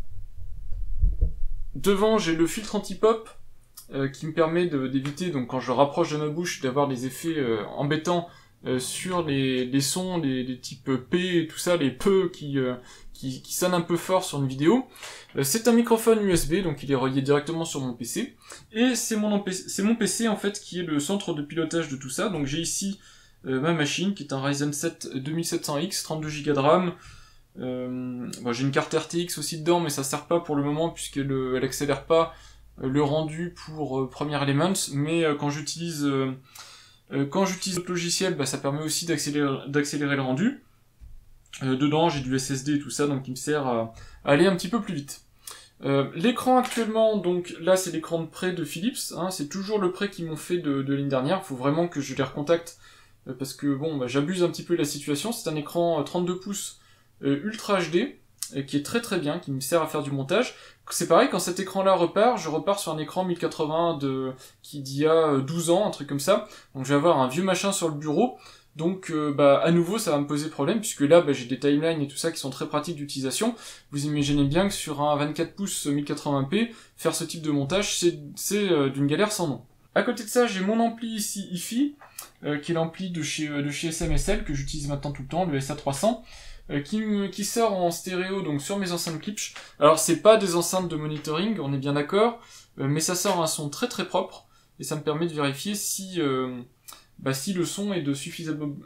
Devant, j'ai le filtre anti-pop, qui me permet d'éviter, donc quand je rapproche de ma bouche, d'avoir des effets embêtants sur les sons, les types P et tout ça, les peu qui sonnent un peu fort sur une vidéo. C'est un microphone USB, donc il est relié directement sur mon PC, et c'est mon PC en fait qui est le centre de pilotage de tout ça. Donc j'ai ici ma machine qui est un Ryzen 7 2700X, 32 Go de RAM. Bon, j'ai une carte RTX aussi dedans, mais ça sert pas pour le moment puisqu'elle accélère pas le rendu pour Premiere Elements, mais quand j'utilise d'autres logiciels, bah, ça permet aussi d'accélérer le rendu. Dedans j'ai du SSD et tout ça, donc il me sert à aller un petit peu plus vite. L'écran actuellement, donc là c'est l'écran de prêt de Philips, hein, c'est toujours le prêt qu'ils m'ont fait de l'année dernière, faut vraiment que je les recontacte, parce que bon, bah, j'abuse un petit peu de la situation. C'est un écran 32 pouces Ultra HD, qui est très très bien, qui me sert à faire du montage. C'est pareil, quand cet écran-là repart, je repars sur un écran 1080 d'il y a 12 ans, un truc comme ça. Donc je vais avoir un vieux machin sur le bureau. Donc bah à nouveau ça va me poser problème, puisque là bah, j'ai des timelines et tout ça qui sont très pratiques d'utilisation. Vous imaginez bien que sur un 24 pouces 1080p, faire ce type de montage, c'est d'une galère sans nom. À côté de ça, j'ai mon ampli ici hi-fi, qui est l'ampli de chez SMSL, que j'utilise maintenant tout le temps, le SA300. Qui sort en stéréo donc sur mes enceintes Klipsch. Alors c'est pas des enceintes de monitoring, on est bien d'accord, mais ça sort un son très très propre, et ça me permet de vérifier si le son est de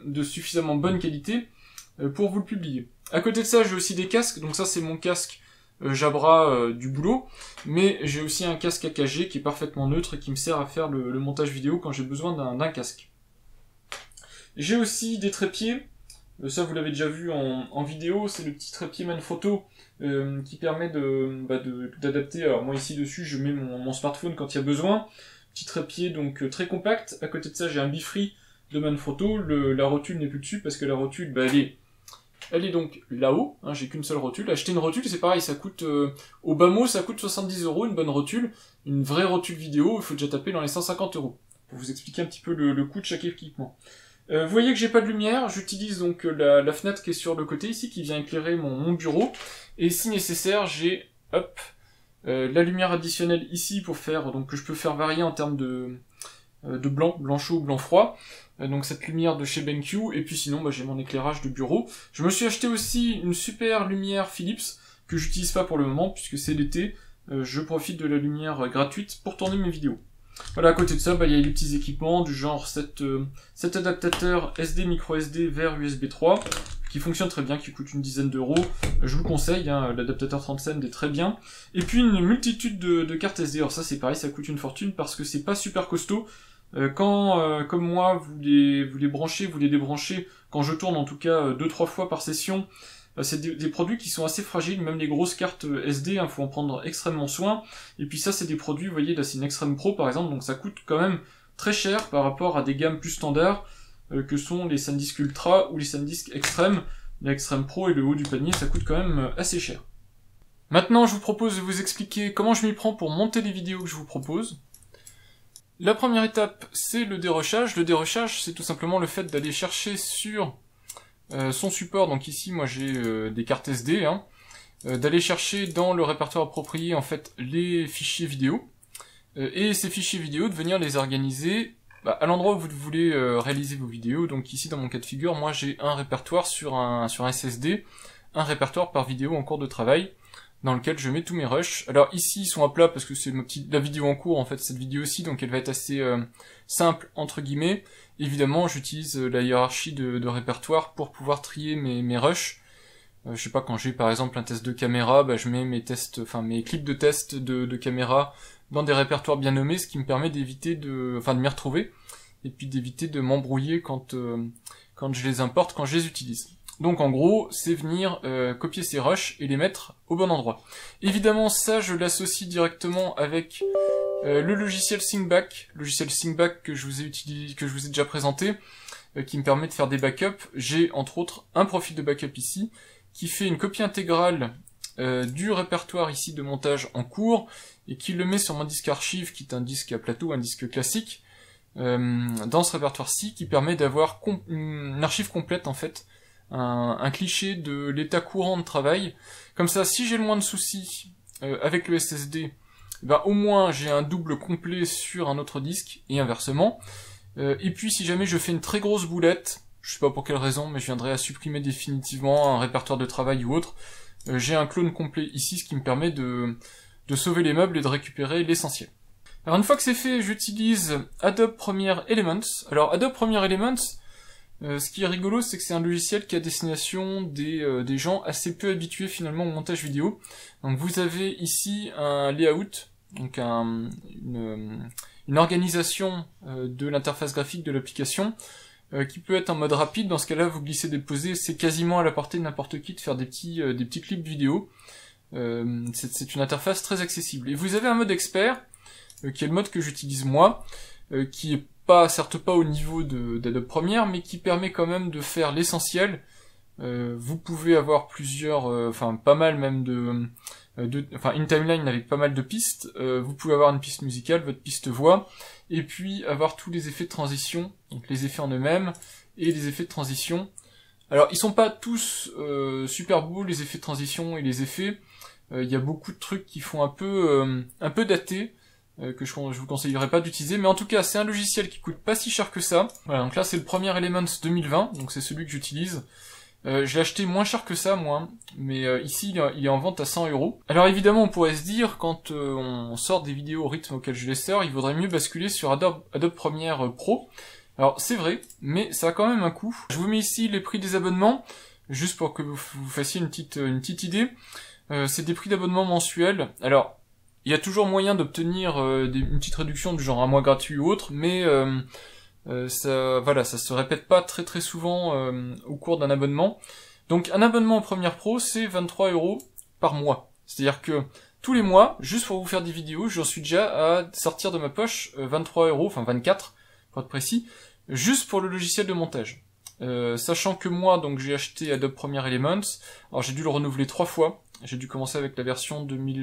suffisamment bonne qualité pour vous le publier. À côté de ça, j'ai aussi des casques, donc ça c'est mon casque Jabra du boulot, mais j'ai aussi un casque AKG qui est parfaitement neutre et qui me sert à faire le montage vidéo quand j'ai besoin d'un casque. J'ai aussi des trépieds, ça vous l'avez déjà vu en vidéo, c'est le petit trépied Manfrotto qui permet d'adapter. Alors moi ici dessus je mets mon smartphone quand il y a besoin. Petit trépied donc très compact. À côté de ça j'ai un bifree de Manfrotto. La rotule n'est plus dessus parce que la rotule elle est donc là-haut, hein, j'ai qu'une seule rotule. Acheter une rotule c'est pareil, ça coûte au bas mot ça coûte 70 € une bonne rotule. Une vraie rotule vidéo il faut déjà taper dans les 150 € pour vous expliquer un petit peu le coût de chaque équipement. Vous voyez que j'ai pas de lumière, j'utilise donc la fenêtre qui est sur le côté ici, qui vient éclairer mon bureau, et si nécessaire, j'ai, la lumière additionnelle ici pour faire, donc que je peux faire varier en termes de blanc chaud ou blanc froid, donc cette lumière de chez BenQ, et puis sinon, j'ai mon éclairage de bureau. Je me suis acheté aussi une super lumière Philips, que j'utilise pas pour le moment, puisque c'est l'été, je profite de la lumière gratuite pour tourner mes vidéos. Voilà, à côté de ça, il y a les petits équipements du genre cet adaptateur SD micro SD vers USB 3 qui fonctionne très bien, qui coûte une dizaine d'euros. Je vous le conseille, hein, l'adaptateur 30 cents est très bien. Et puis une multitude de cartes SD. Alors ça c'est pareil, ça coûte une fortune parce que c'est pas super costaud. Quand, comme moi, vous les branchez, vous les débranchez, quand je tourne en tout cas 2-3 fois par session, c'est des produits qui sont assez fragiles, même les grosses cartes SD, faut en prendre extrêmement soin. Et puis ça, c'est des produits, vous voyez, là c'est une Extreme Pro par exemple, donc ça coûte quand même très cher par rapport à des gammes plus standards que sont les SanDisk Ultra ou les SanDisk Extreme. La Extreme Pro et le haut du panier, ça coûte quand même assez cher. Maintenant, je vous propose de vous expliquer comment je m'y prends pour monter les vidéos que je vous propose. La première étape, c'est le dérochage. Le dérochage, c'est tout simplement le fait d'aller chercher sur son support, donc ici moi j'ai des cartes SD, d'aller chercher dans le répertoire approprié en fait les fichiers vidéo, et ces fichiers vidéo de venir les organiser à l'endroit où vous voulez réaliser vos vidéos. Donc ici dans mon cas de figure, moi j'ai un répertoire sur un SSD, un répertoire par vidéo en cours de travail, dans lequel je mets tous mes rushs. Alors ici ils sont à plat parce que c'est la vidéo en cours en fait, cette vidéo-ci, donc elle va être assez simple entre guillemets. Évidemment j'utilise la hiérarchie de répertoire pour pouvoir trier mes rushs. Je sais pas, quand j'ai par exemple un test de caméra, je mets mes clips de test de caméra dans des répertoires bien nommés, ce qui me permet d'éviter de m'y retrouver, et puis d'éviter de m'embrouiller quand je les importe, quand je les utilise. Donc en gros, c'est venir copier ces rushs et les mettre au bon endroit. Évidemment, ça, je l'associe directement avec le logiciel Syncback, que je vous ai déjà présenté, qui me permet de faire des backups. J'ai entre autres un profil de backup ici, qui fait une copie intégrale du répertoire ici de montage en cours, et qui le met sur mon disque archive, qui est un disque à plateau, un disque classique, dans ce répertoire-ci, qui permet d'avoir une archive complète en fait, un cliché de l'état courant de travail. Comme ça, si j'ai le moins de soucis avec le SSD, au moins j'ai un double complet sur un autre disque, et inversement. Et puis si jamais je fais une très grosse boulette, je sais pas pour quelle raison, mais je viendrai à supprimer définitivement un répertoire de travail ou autre, j'ai un clone complet ici, ce qui me permet de sauver les meubles et de récupérer l'essentiel. Alors une fois que c'est fait, j'utilise Adobe Premiere Elements. Alors Adobe Premiere Elements, ce qui est rigolo, c'est que c'est un logiciel qui est à destination des gens assez peu habitués finalement au montage vidéo. Donc vous avez ici un layout, donc une organisation de l'interface graphique de l'application, qui peut être en mode rapide. Dans ce cas-là, vous glissez-déposez, c'est quasiment à la portée de n'importe qui de faire des petits clips vidéo. C'est une interface très accessible. Et vous avez un mode expert, qui est le mode que j'utilise moi, qui est certes pas au niveau d'Adobe Premiere, mais qui permet quand même de faire l'essentiel. Vous pouvez avoir pas mal même une timeline avec pas mal de pistes. Vous pouvez avoir une piste musicale, votre piste voix, et puis avoir tous les effets de transition, donc les effets en eux-mêmes et les effets de transition. Alors ils sont pas tous super beaux, les effets de transition et les effets. Il y a beaucoup de trucs qui font un peu datés, que je vous conseillerais pas d'utiliser, mais en tout cas c'est un logiciel qui coûte pas si cher que ça. Voilà, donc là c'est le premier Elements 2020, donc c'est celui que j'utilise. Je l'ai acheté moins cher que ça moi, mais ici il est en vente à 100 €. Alors évidemment on pourrait se dire, quand on sort des vidéos au rythme auquel je les sors, il vaudrait mieux basculer sur Adobe Premiere Pro. Alors c'est vrai, mais ça a quand même un coût. Je vous mets ici les prix des abonnements, juste pour que vous fassiez une petite idée. c'est des prix d'abonnement mensuels. Alors, il y a toujours moyen d'obtenir une petite réduction du genre un mois gratuit ou autre, mais ça se répète pas très très souvent au cours d'un abonnement. Donc un abonnement en Premiere Pro, c'est 23 € par mois. C'est-à-dire que tous les mois, juste pour vous faire des vidéos, j'en suis déjà à sortir de ma poche 23 €, enfin 24 pour être précis, juste pour le logiciel de montage. Sachant que moi, donc j'ai acheté Adobe Premiere Elements, alors j'ai dû le renouveler 3 fois, j'ai dû commencer avec la version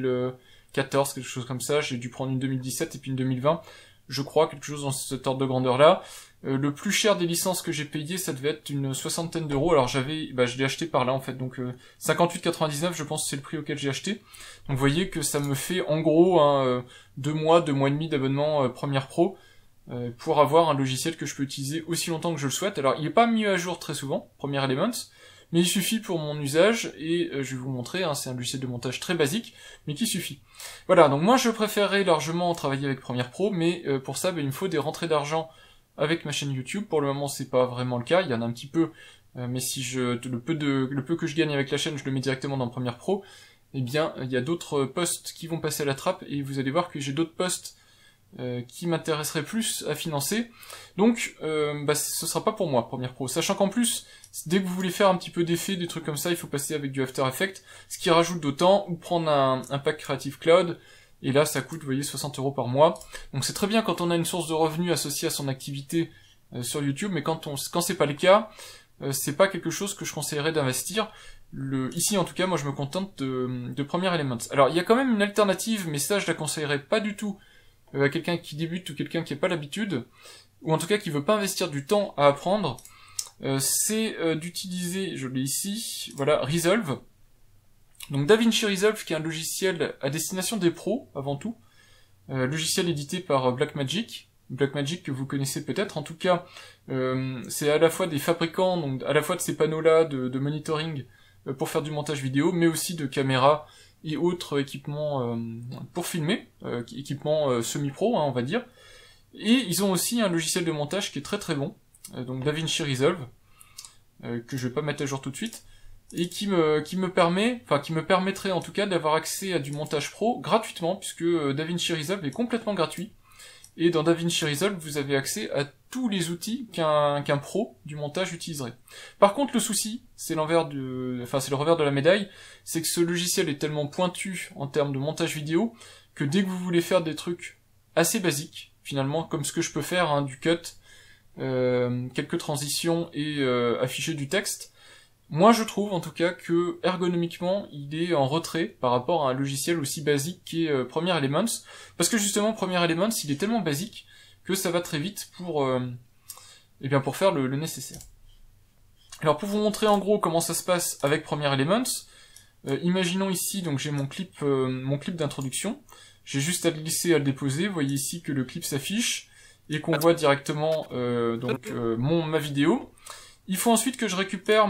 2014, quelque chose comme ça, j'ai dû prendre une 2017 et puis une 2020, je crois, quelque chose dans cet ordre de grandeur-là. Le plus cher des licences que j'ai payé, ça devait être une 60aine d'euros, alors je l'ai acheté par là en fait, donc 58,99 je pense que c'est le prix auquel j'ai acheté. Donc vous voyez que ça me fait en gros 2 mois et demi d'abonnement Premiere Pro, pour avoir un logiciel que je peux utiliser aussi longtemps que je le souhaite. Alors il n'est pas mis à jour très souvent, Premiere Elements, mais il suffit pour mon usage, et je vais vous montrer, c'est un logiciel de montage très basique, mais qui suffit. Voilà, donc moi je préférerais largement travailler avec Premiere Pro, mais pour ça il me faut des rentrées d'argent avec ma chaîne YouTube. Pour le moment c'est pas vraiment le cas, il y en a un petit peu, mais si le peu que je gagne avec la chaîne, je le mets directement dans Premiere Pro, eh bien il y a d'autres posts qui vont passer à la trappe, et vous allez voir que j'ai d'autres posts qui m'intéresserait plus à financer. Donc ce sera pas pour moi Premiere Pro, sachant qu'en plus dès que vous voulez faire un petit peu d'effets, des trucs comme ça, il faut passer avec du After Effects, ce qui rajoute d'autant, ou prendre un pack Creative Cloud, et là ça coûte, vous voyez, 60 € par mois. Donc c'est très bien quand on a une source de revenus associée à son activité sur YouTube, mais quand c'est pas le cas, c'est pas quelque chose que je conseillerais d'investir. Ici en tout cas, moi je me contente de Premiere Elements. Alors il y a quand même une alternative, mais ça je la conseillerais pas du tout à quelqu'un qui débute ou quelqu'un qui n'a pas l'habitude, ou en tout cas qui veut pas investir du temps à apprendre, c'est d'utiliser, je l'ai ici, voilà, Resolve. Donc DaVinci Resolve, qui est un logiciel à destination des pros, avant tout, logiciel édité par Blackmagic que vous connaissez peut-être. En tout cas, c'est à la fois des fabricants, donc à la fois de ces panneaux-là de monitoring pour faire du montage vidéo, mais aussi de caméras et autres équipements pour filmer, équipements semi-pro, on va dire. Et ils ont aussi un logiciel de montage qui est très très bon, donc DaVinci Resolve, que je vais pas mettre à jour tout de suite, et qui me permettrait en tout cas d'avoir accès à du montage pro gratuitement, puisque DaVinci Resolve est complètement gratuit. Et dans DaVinci Resolve, vous avez accès à tous les outils qu'un pro du montage utiliserait. Par contre, le souci, c'est le revers de la médaille, c'est que ce logiciel est tellement pointu en termes de montage vidéo, que dès que vous voulez faire des trucs assez basiques, finalement, comme ce que je peux faire, du cut, quelques transitions et afficher du texte, moi je trouve en tout cas que ergonomiquement il est en retrait par rapport à un logiciel aussi basique qu'est Premiere Elements, parce que justement Premiere Elements il est tellement basique que ça va très vite pour faire le nécessaire. Alors pour vous montrer en gros comment ça se passe avec Premiere Elements, imaginons ici, donc j'ai mon clip d'introduction, j'ai juste à le glisser, à le déposer, vous voyez ici que le clip s'affiche, et qu'on voit directement ma vidéo. Il faut ensuite que je récupère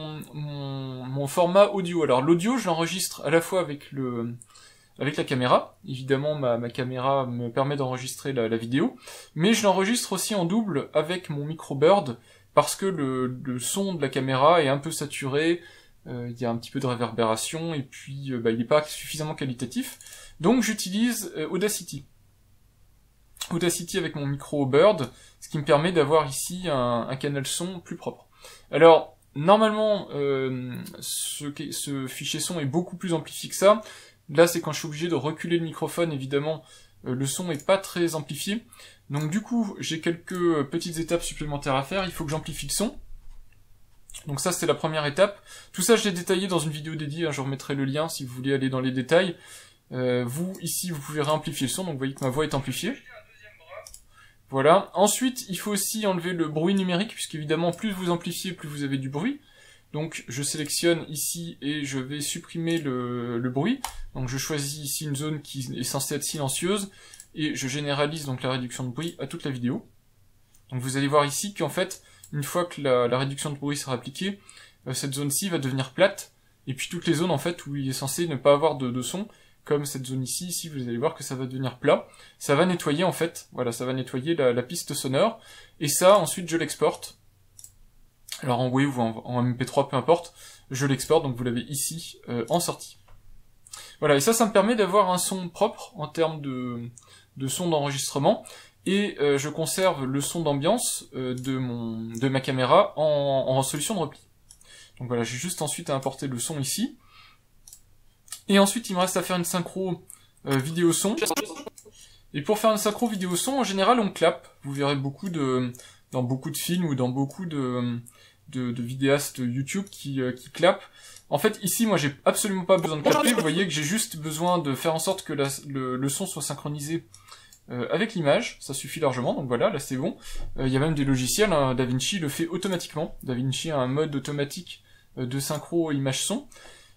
mon format audio. Alors l'audio, je l'enregistre à la fois avec la caméra. Évidemment, ma caméra me permet d'enregistrer la vidéo, mais je l'enregistre aussi en double avec mon micro Bird, parce que le son de la caméra est un peu saturé, il y a un petit peu de réverbération, et puis il n'est pas suffisamment qualitatif. Donc j'utilise Audacity avec mon micro Bird, ce qui me permet d'avoir ici un canal son plus propre. Alors, normalement, ce fichier son est beaucoup plus amplifié que ça. Là, c'est quand je suis obligé de reculer le microphone, évidemment, le son est pas très amplifié. Donc du coup, j'ai quelques petites étapes supplémentaires à faire. Il faut que j'amplifie le son. Donc ça, c'est la première étape. Tout ça, je l'ai détaillé dans une vidéo dédiée, je remettrai le lien si vous voulez aller dans les détails. Ici, vous pouvez réamplifier le son, donc vous voyez que ma voix est amplifiée. Voilà. Ensuite, il faut aussi enlever le bruit numérique, puisqu'évidemment, plus vous amplifiez, plus vous avez du bruit. Donc, je sélectionne ici et je vais supprimer le bruit. Donc, je choisis ici une zone qui est censée être silencieuse et je généralise donc la réduction de bruit à toute la vidéo. Donc, vous allez voir ici qu'en fait, une fois que la réduction de bruit sera appliquée, cette zone-ci va devenir plate. Et puis, toutes les zones en fait où il est censé ne pas avoir de son, comme cette zone ici, vous allez voir que ça va devenir plat. Ça va nettoyer en fait, voilà, ça va nettoyer la piste sonore. Et ça, ensuite, je l'exporte. Alors en WAV ou en MP3, peu importe, je l'exporte, donc vous l'avez ici en sortie. Voilà, et ça me permet d'avoir un son propre en termes de son d'enregistrement, et je conserve le son d'ambiance de ma caméra en résolution de repli. Donc voilà, j'ai juste ensuite à importer le son ici. Et ensuite, il me reste à faire une synchro vidéo-son. Et pour faire une synchro vidéo-son, en général, on clappe. Vous verrez dans beaucoup de films ou dans beaucoup de vidéastes YouTube qui clappent. En fait, ici, moi, j'ai absolument pas besoin de clapper. Vous voyez que j'ai juste besoin de faire en sorte que le son soit synchronisé avec l'image. Ça suffit largement. Donc voilà, là, c'est bon. Il y a même des logiciels. Hein, DaVinci le fait automatiquement. DaVinci a un mode automatique de synchro image-son.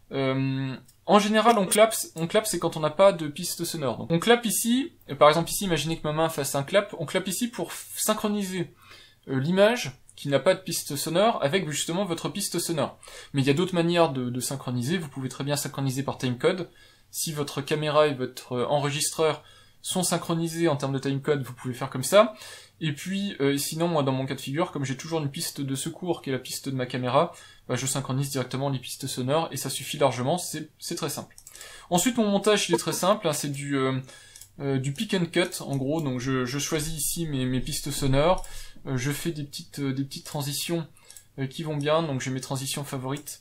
En général, on clap, c'est quand on n'a pas de piste sonore. Donc, on clap ici, par exemple ici, imaginez que ma main fasse un clap, on clap ici pour synchroniser l'image qui n'a pas de piste sonore avec justement votre piste sonore. Mais il y a d'autres manières de synchroniser, vous pouvez très bien synchroniser par timecode. Si votre caméra et votre enregistreur sont synchronisés en termes de timecode, vous pouvez faire comme ça. Et puis, sinon, moi, dans mon cas de figure, comme j'ai toujours une piste de secours qui est la piste de ma caméra, bah, je synchronise directement les pistes sonores et ça suffit largement, c'est très simple. Ensuite, mon montage, il est très simple, hein, c'est du pick and cut, en gros, donc je choisis ici mes pistes sonores, je fais des petites transitions qui vont bien, donc j'ai mes transitions favorites.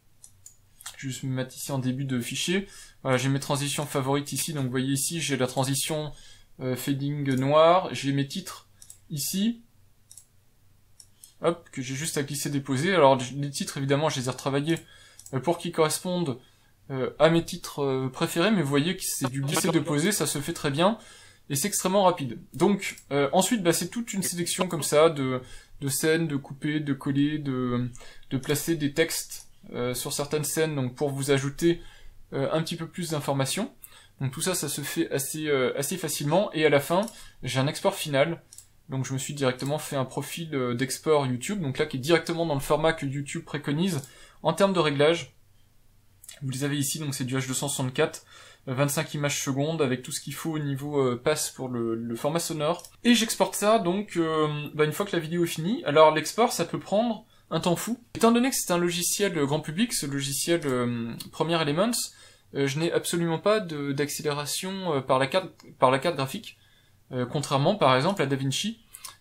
Je vais me mettre ici en début de fichier. Voilà, j'ai mes transitions favorites ici, donc vous voyez ici, j'ai la transition fading noir, j'ai mes titres ici, hop, que j'ai juste à glisser déposer. Alors les titres, évidemment, je les ai retravaillés pour qu'ils correspondent à mes titres préférés, mais vous voyez que c'est du glisser déposer, ça se fait très bien, et c'est extrêmement rapide. Donc ensuite, bah, c'est toute une sélection comme ça, de scènes, de couper, de coller, de placer des textes sur certaines scènes, donc pour vous ajouter un petit peu plus d'informations. Donc tout ça, ça se fait assez facilement, et à la fin, j'ai un export final. Donc je me suis directement fait un profil d'export YouTube, donc là qui est directement dans le format que YouTube préconise en termes de réglage. Vous les avez ici, donc c'est du H264, 25 images secondes, avec tout ce qu'il faut au niveau passe pour le format sonore. Et j'exporte ça donc une fois que la vidéo est finie. Alors l'export, ça peut prendre un temps fou. Étant donné que c'est un logiciel grand public, ce logiciel Premiere Elements, je n'ai absolument pas d'accélération par la carte graphique. Contrairement par exemple à DaVinci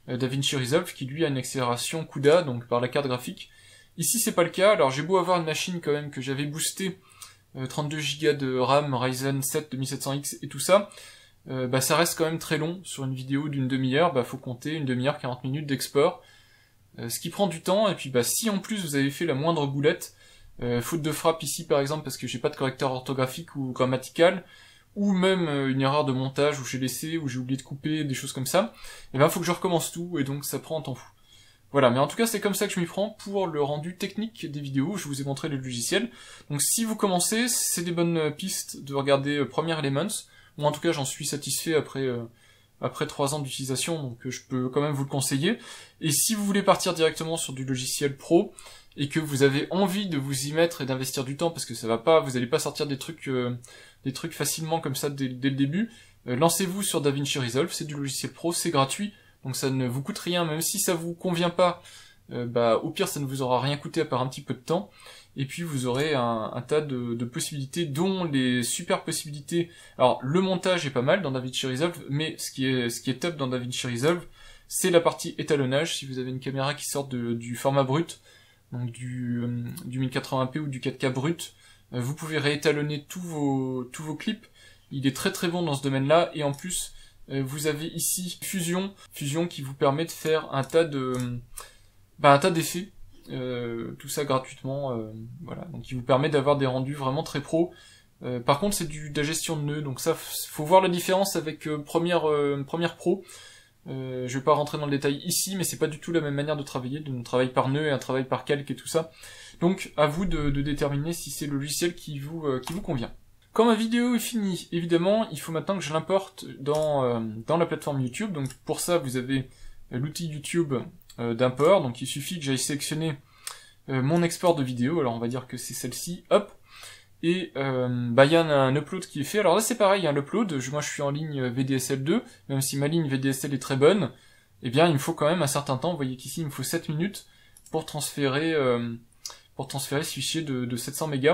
Resolve qui lui a une accélération CUDA, donc par la carte graphique. Ici c'est pas le cas, alors j'ai beau avoir une machine quand même que j'avais boosté 32 Go de RAM, Ryzen 7 2700X et tout ça, ça reste quand même très long sur une vidéo d'une demi-heure, faut compter une demi-heure, 40 minutes d'export, ce qui prend du temps, et puis si en plus vous avez fait la moindre boulette, faute de frappe ici par exemple parce que j'ai pas de correcteur orthographique ou grammatical, ou même une erreur de montage où j'ai laissé, où j'ai oublié de couper, des choses comme ça, et faut que je recommence tout, et donc ça prend un temps fou. Voilà, mais en tout cas c'est comme ça que je m'y prends pour le rendu technique des vidéos, je vous ai montré le logiciel. Donc si vous commencez, c'est des bonnes pistes de regarder Premiere Elements, moi en tout cas j'en suis satisfait après 3 ans d'utilisation, donc je peux quand même vous le conseiller. Et si vous voulez partir directement sur du logiciel pro, et que vous avez envie de vous y mettre et d'investir du temps, parce que ça va pas, vous allez pas sortir des trucs facilement comme ça dès le début, lancez-vous sur DaVinci Resolve, c'est du logiciel pro, c'est gratuit, donc ça ne vous coûte rien, même si ça vous convient pas, au pire ça ne vous aura rien coûté à part un petit peu de temps, et puis vous aurez un tas de possibilités, dont les super possibilités. Alors le montage est pas mal dans DaVinci Resolve, mais ce qui est top dans DaVinci Resolve, c'est la partie étalonnage. Si vous avez une caméra qui sort du format brut, donc du 1080p ou du 4K brut, vous pouvez réétalonner tous vos clips. Il est très très bon dans ce domaine-là, et en plus vous avez ici Fusion qui vous permet de faire un tas d'effets, tout ça gratuitement, voilà, donc qui vous permet d'avoir des rendus vraiment très pro. Par contre c'est de la gestion de nœuds, donc ça faut voir la différence avec Premiere Pro. Je vais pas rentrer dans le détail ici, mais c'est pas du tout la même manière de travailler, un travail par nœud et un travail par calque et tout ça. Donc à vous de déterminer si c'est le logiciel qui vous convient. Quand ma vidéo est finie, évidemment, il faut maintenant que je l'importe dans la plateforme YouTube. Donc pour ça, vous avez l'outil YouTube d'import. Donc il suffit que j'aille sélectionner mon export de vidéo. Alors on va dire que c'est celle-ci, hop. Et y a un upload qui est fait. Alors là c'est pareil, l'upload, moi je suis en ligne VDSL 2, même si ma ligne VDSL est très bonne, eh bien il me faut quand même un certain temps. Vous voyez qu'ici il me faut 7 minutes pour transférer ce fichier de 700 mégas.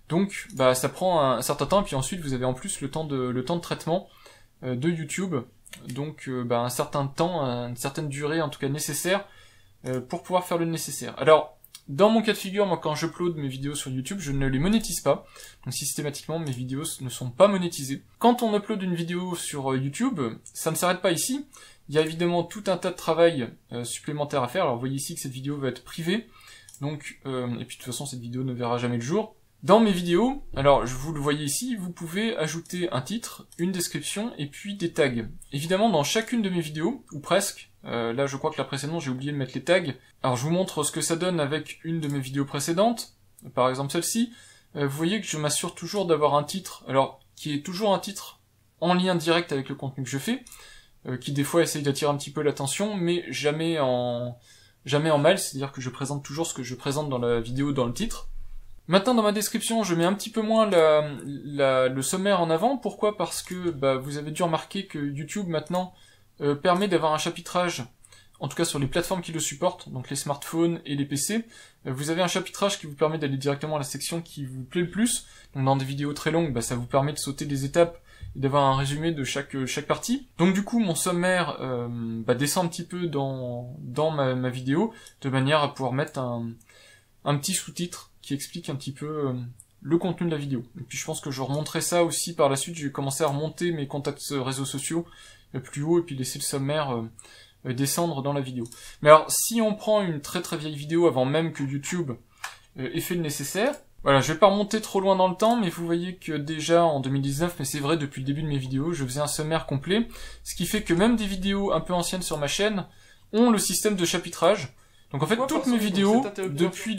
Donc bah ça prend un certain temps, et puis ensuite vous avez en plus le temps de traitement de YouTube, donc bah, un certain temps, une certaine durée en tout cas nécessaire pour pouvoir faire le nécessaire. Alors dans mon cas de figure, moi quand j'upload mes vidéos sur YouTube, je ne les monétise pas, donc systématiquement mes vidéos ne sont pas monétisées. Quand on upload une vidéo sur YouTube, ça ne s'arrête pas ici, il y a évidemment tout un tas de travail supplémentaire à faire. Alors vous voyez ici que cette vidéo va être privée, donc et puis de toute façon cette vidéo ne verra jamais le jour. Dans mes vidéos, alors vous le voyez ici, vous pouvez ajouter un titre, une description et puis des tags. Évidemment dans chacune de mes vidéos, ou presque, là je crois que la précédente j'ai oublié de mettre les tags. Alors je vous montre ce que ça donne avec une de mes vidéos précédentes, par exemple celle-ci. Vous voyez que je m'assure toujours d'avoir un titre, alors qui est toujours un titre en lien direct avec le contenu que je fais, qui des fois essaye d'attirer un petit peu l'attention, mais jamais en mal, c'est-à-dire que je présente toujours ce que je présente dans la vidéo dans le titre. Maintenant, dans ma description, je mets un petit peu moins le sommaire en avant. Pourquoi ? Parce que bah, vous avez dû remarquer que YouTube, maintenant, permet d'avoir un chapitrage, en tout cas sur les plateformes qui le supportent, donc les smartphones et les PC. Vous avez un chapitrage qui vous permet d'aller directement à la section qui vous plaît le plus. Donc dans des vidéos très longues, bah, ça vous permet de sauter des étapes et d'avoir un résumé de chaque partie. Donc du coup, mon sommaire bah, descend un petit peu dans ma vidéo, de manière à pouvoir mettre un petit sous-titre qui explique un petit peu le contenu de la vidéo. Et puis je pense que je remonterai ça aussi par la suite. J'ai commencé à remonter mes contacts réseaux sociaux plus haut et puis laisser le sommaire descendre dans la vidéo. Mais alors si on prend une très très vieille vidéo avant même que YouTube ait fait le nécessaire, voilà, je vais pas remonter trop loin dans le temps, mais vous voyez que déjà en 2019, mais c'est vrai depuis le début de mes vidéos, je faisais un sommaire complet, ce qui fait que même des vidéos un peu anciennes sur ma chaîne ont le système de chapitrage. Donc en fait toutes mes vidéos depuis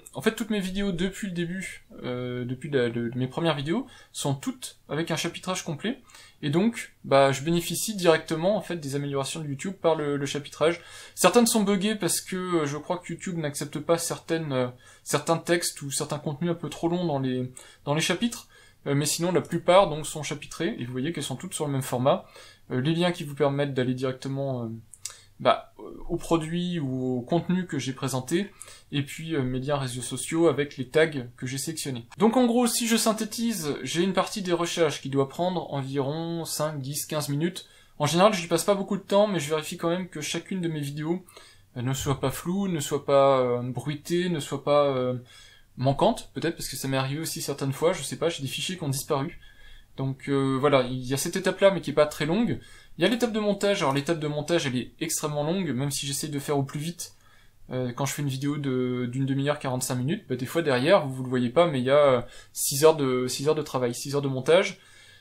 le début, depuis mes premières vidéos, sont toutes avec un chapitrage complet, et donc bah je bénéficie directement en fait des améliorations de YouTube par le chapitrage. Certaines sont buggées parce que je crois que YouTube n'accepte pas certains textes ou certains contenus un peu trop longs dans les chapitres, mais sinon la plupart donc sont chapitrés, et vous voyez qu'elles sont toutes sur le même format. Les liens qui vous permettent d'aller directement au produit ou au contenu que j'ai présenté, et puis mes liens réseaux sociaux avec les tags que j'ai sélectionnés. Donc en gros, si je synthétise, j'ai une partie des recherches qui doit prendre environ 5, 10, 15 minutes. En général, j'y passe pas beaucoup de temps, mais je vérifie quand même que chacune de mes vidéos ne soit pas floue, ne soit pas bruitée, ne soit pas manquante, peut-être, parce que ça m'est arrivé aussi certaines fois, je sais pas, j'ai des fichiers qui ont disparu. Donc voilà, il y a cette étape-là, mais qui est pas très longue. Il y a l'étape de montage. Alors l'étape de montage, elle est extrêmement longue, même si j'essaie de faire au plus vite. Quand je fais une vidéo d'une demi-heure, 45 minutes, bah, des fois derrière, vous le voyez pas, mais il y a 6 heures de travail, 6 heures de montage.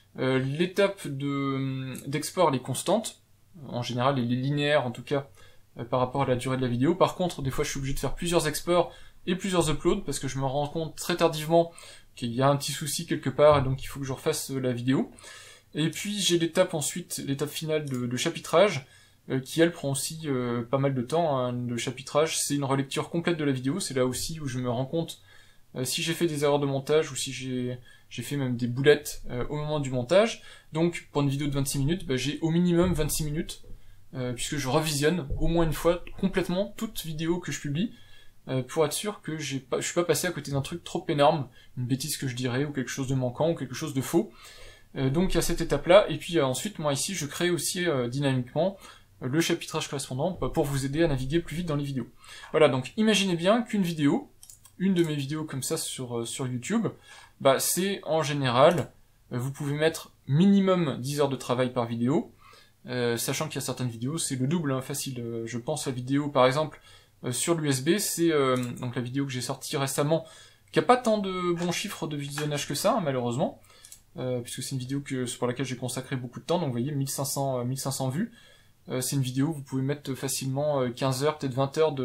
L'étape d'export, elle est constante. En général, elle est linéaire, en tout cas, par rapport à la durée de la vidéo. Par contre, des fois, je suis obligé de faire plusieurs exports et plusieurs uploads, parce que je me rends compte très tardivement qu'il y a un petit souci quelque part, et donc il faut que je refasse la vidéo. Et puis j'ai l'étape finale de chapitrage, qui elle prend aussi pas mal de temps, hein. Le chapitrage, c'est une relecture complète de la vidéo, c'est là aussi où je me rends compte si j'ai fait des erreurs de montage, ou si j'ai fait même des boulettes au moment du montage. Donc pour une vidéo de 26 minutes, j'ai au minimum 26 minutes, puisque je revisionne au moins une fois complètement toute vidéo que je publie, pour être sûr que je suis pas passé à côté d'un truc trop énorme, une bêtise que je dirais, ou quelque chose de manquant, ou quelque chose de faux. Donc il y a cette étape-là, et puis ensuite, moi ici, je crée aussi dynamiquement le chapitrage correspondant pour vous aider à naviguer plus vite dans les vidéos. Voilà, donc imaginez bien qu'une vidéo, une de mes vidéos comme ça sur YouTube, c'est en général, vous pouvez mettre minimum 10 heures de travail par vidéo, sachant qu'il y a certaines vidéos, c'est le double, hein, facile. Je pense à la vidéo, par exemple, sur l'USB, c'est donc la vidéo que j'ai sortie récemment, qui a pas tant de bons chiffres de visionnage que ça, hein, malheureusement, puisque c'est une vidéo pour laquelle j'ai consacré beaucoup de temps, donc vous voyez 1500 vues. C'est une vidéo où vous pouvez mettre facilement 15 heures, peut-être 20 heures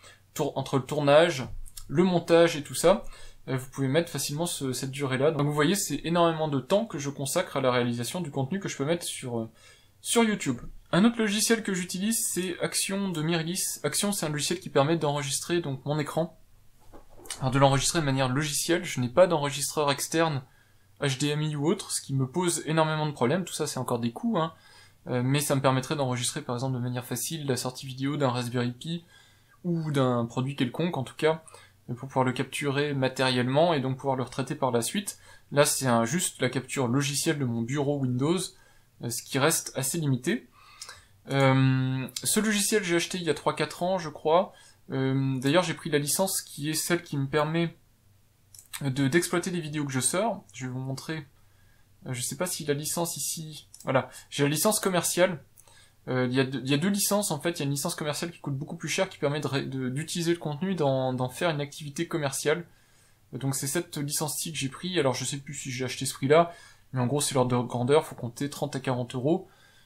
entre le tournage, le montage et tout ça. Vous pouvez mettre facilement cette durée-là. Donc vous voyez, c'est énormément de temps que je consacre à la réalisation du contenu que je peux mettre sur YouTube. Un autre logiciel que j'utilise, c'est Action de Mirelis. Action, c'est un logiciel qui permet d'enregistrer donc mon écran. Alors de l'enregistrer de manière logicielle, je n'ai pas d'enregistreur externe HDMI ou autre, ce qui me pose énormément de problèmes. Tout ça, c'est encore des coûts, hein. Mais ça me permettrait d'enregistrer par exemple de manière facile la sortie vidéo d'un Raspberry Pi ou d'un produit quelconque, en tout cas pour pouvoir le capturer matériellement et donc pouvoir le retraiter par la suite. Là, c'est juste la capture logicielle de mon bureau Windows, ce qui reste assez limité. Ce logiciel, j'ai acheté il y a 3-4 ans, je crois. D'ailleurs, j'ai pris la licence qui est celle qui me permet d'exploiter les vidéos que je sors. Je vais vous montrer. Je sais pas si la licence ici... Voilà, j'ai la licence commerciale. Il y a deux licences, en fait. Il y a une licence commerciale qui coûte beaucoup plus cher, qui permet d'utiliser le contenu, d'en faire une activité commerciale. Donc c'est cette licence-ci que j'ai pris. Alors je sais plus si j'ai acheté ce prix-là, mais en gros c'est l'ordre de grandeur, faut compter 30 à 40 euros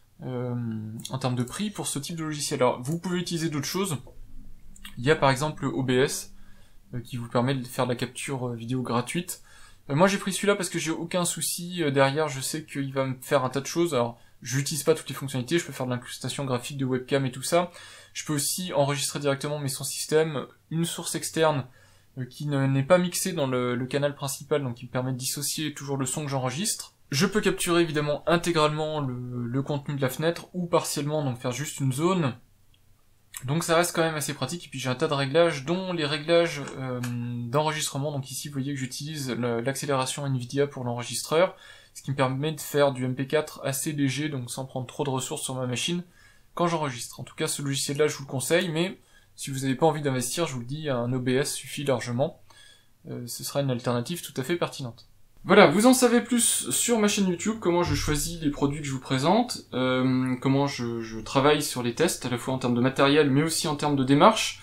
en termes de prix pour ce type de logiciel. Alors vous pouvez utiliser d'autres choses. Il y a par exemple OBS qui vous permet de faire de la capture vidéo gratuite. Moi j'ai pris celui-là parce que j'ai aucun souci derrière, je sais qu'il va me faire un tas de choses. Alors je n'utilise pas toutes les fonctionnalités, je peux faire de l'incrustation graphique de webcam et tout ça. Je peux aussi enregistrer directement mes sons système, une source externe qui n'est pas mixée dans le canal principal, donc qui me permet de dissocier toujours le son que j'enregistre. Je peux capturer évidemment intégralement le contenu de la fenêtre, ou partiellement, donc faire juste une zone. Donc ça reste quand même assez pratique, et puis j'ai un tas de réglages, dont les réglages d'enregistrement. Donc ici vous voyez que j'utilise l'accélération Nvidia pour l'enregistreur, ce qui me permet de faire du MP4 assez léger, donc sans prendre trop de ressources sur ma machine quand j'enregistre. En tout cas ce logiciel-là je vous le conseille, mais si vous n'avez pas envie d'investir, je vous le dis, un OBS suffit largement. Ce sera une alternative tout à fait pertinente. Voilà, vous en savez plus sur ma chaîne YouTube, comment je choisis les produits que je vous présente, comment je travaille sur les tests, à la fois en termes de matériel, mais aussi en termes de démarche.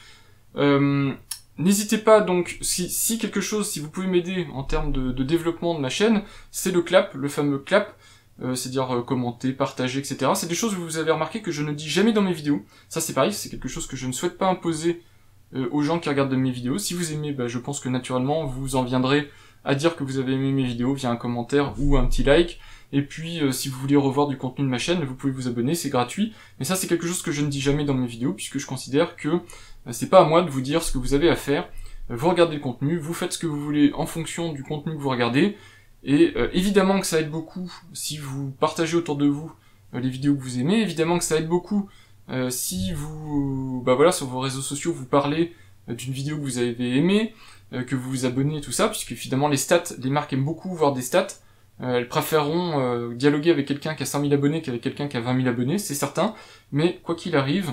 N'hésitez pas donc, si quelque chose, si vous pouvez m'aider en termes de développement de ma chaîne, c'est le clap, le fameux clap, c'est-à-dire commenter, partager, etc. C'est des choses que vous avez remarqué que je ne dis jamais dans mes vidéos. Ça c'est pareil, c'est quelque chose que je ne souhaite pas imposer aux gens qui regardent mes vidéos. Si vous aimez, je pense que naturellement vous en viendrez à dire que vous avez aimé mes vidéos via un commentaire ou un petit like. Et puis si vous voulez revoir du contenu de ma chaîne, vous pouvez vous abonner, c'est gratuit. Mais ça c'est quelque chose que je ne dis jamais dans mes vidéos, puisque je considère que c'est pas à moi de vous dire ce que vous avez à faire. Vous regardez le contenu, vous faites ce que vous voulez en fonction du contenu que vous regardez. Et évidemment que ça aide beaucoup si vous partagez autour de vous les vidéos que vous aimez, évidemment que ça aide beaucoup si vous, sur vos réseaux sociaux, vous parlez d'une vidéo que vous avez aimée, que vous vous abonnez et tout ça, puisque finalement les stats, les marques aiment beaucoup voir des stats, elles préféreront dialoguer avec quelqu'un qui a 5000 abonnés qu'avec quelqu'un qui a 20 000 abonnés, c'est certain, mais quoi qu'il arrive,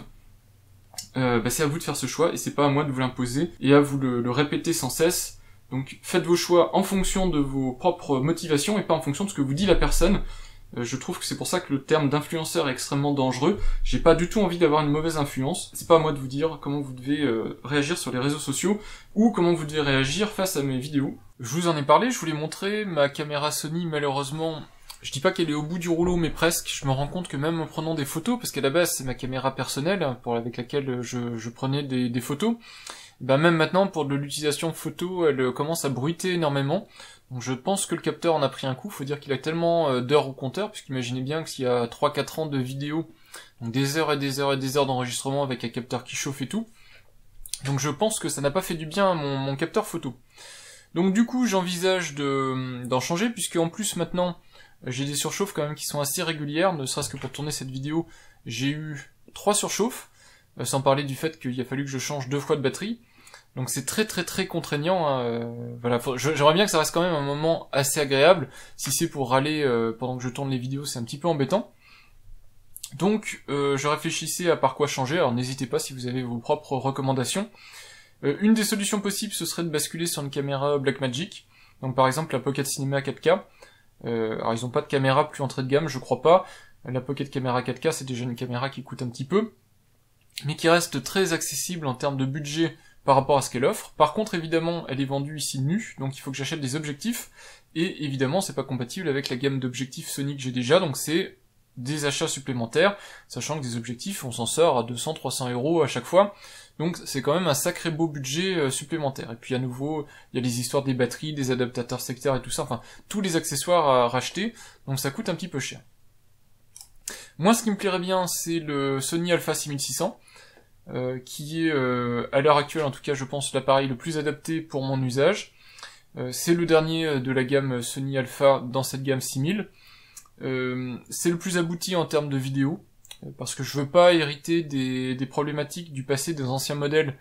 c'est à vous de faire ce choix, et c'est pas à moi de vous l'imposer, et à vous le répéter sans cesse. Donc faites vos choix en fonction de vos propres motivations et pas en fonction de ce que vous dit la personne. Je trouve que c'est pour ça que le terme d'influenceur est extrêmement dangereux. J'ai pas du tout envie d'avoir une mauvaise influence. C'est pas à moi de vous dire comment vous devez réagir sur les réseaux sociaux ou comment vous devez réagir face à mes vidéos. Je vous en ai parlé, je vous l'ai montré, ma caméra Sony malheureusement, je dis pas qu'elle est au bout du rouleau mais presque. Je me rends compte que même en prenant des photos, parce qu'à la base c'est ma caméra personnelle avec laquelle je prenais des photos, même maintenant, pour de l'utilisation photo, elle commence à bruiter énormément. Donc je pense que le capteur en a pris un coup. Faut dire qu'il a tellement d'heures au compteur, puisqu'imaginez bien que s'il y a 3-4 ans de vidéo, donc des heures et des heures et des heures d'enregistrement avec un capteur qui chauffe et tout. Donc je pense que ça n'a pas fait du bien à mon capteur photo. Donc du coup, j'envisage d'en changer, puisque en plus maintenant, j'ai des surchauffes quand même qui sont assez régulières, ne serait-ce que pour tourner cette vidéo, j'ai eu 3 surchauffes. Sans parler du fait qu'il a fallu que je change 2 fois de batterie. Donc c'est très très très contraignant. Voilà, j'aimerais bien que ça reste quand même un moment assez agréable. Si c'est pour râler pendant que je tourne les vidéos, c'est un petit peu embêtant. Donc je réfléchissais à par quoi changer. Alors n'hésitez pas si vous avez vos propres recommandations. Une des solutions possibles, ce serait de basculer sur une caméra Blackmagic. Donc par exemple la Pocket Cinema 4K. Alors ils ont pas de caméra plus entrée de gamme, je crois pas. La Pocket Camera 4K, c'est déjà une caméra qui coûte un petit peu, mais qui reste très accessible en termes de budget par rapport à ce qu'elle offre. Par contre, évidemment, elle est vendue ici nue, donc il faut que j'achète des objectifs, et évidemment, c'est pas compatible avec la gamme d'objectifs Sony que j'ai déjà, donc c'est des achats supplémentaires, sachant que des objectifs, on s'en sort à 200-300 € à chaque fois, donc c'est quand même un sacré beau budget supplémentaire. Et puis à nouveau, il y a les histoires des batteries, des adaptateurs secteurs et tout ça, enfin, tous les accessoires à racheter, donc ça coûte un petit peu cher. Moi, ce qui me plairait bien, c'est le Sony Alpha 6600, qui est, à l'heure actuelle, en tout cas, je pense, l'appareil le plus adapté pour mon usage. C'est le dernier de la gamme Sony Alpha dans cette gamme 6000. C'est le plus abouti en termes de vidéo, parce que je veux pas hériter des problématiques du passé des anciens modèles,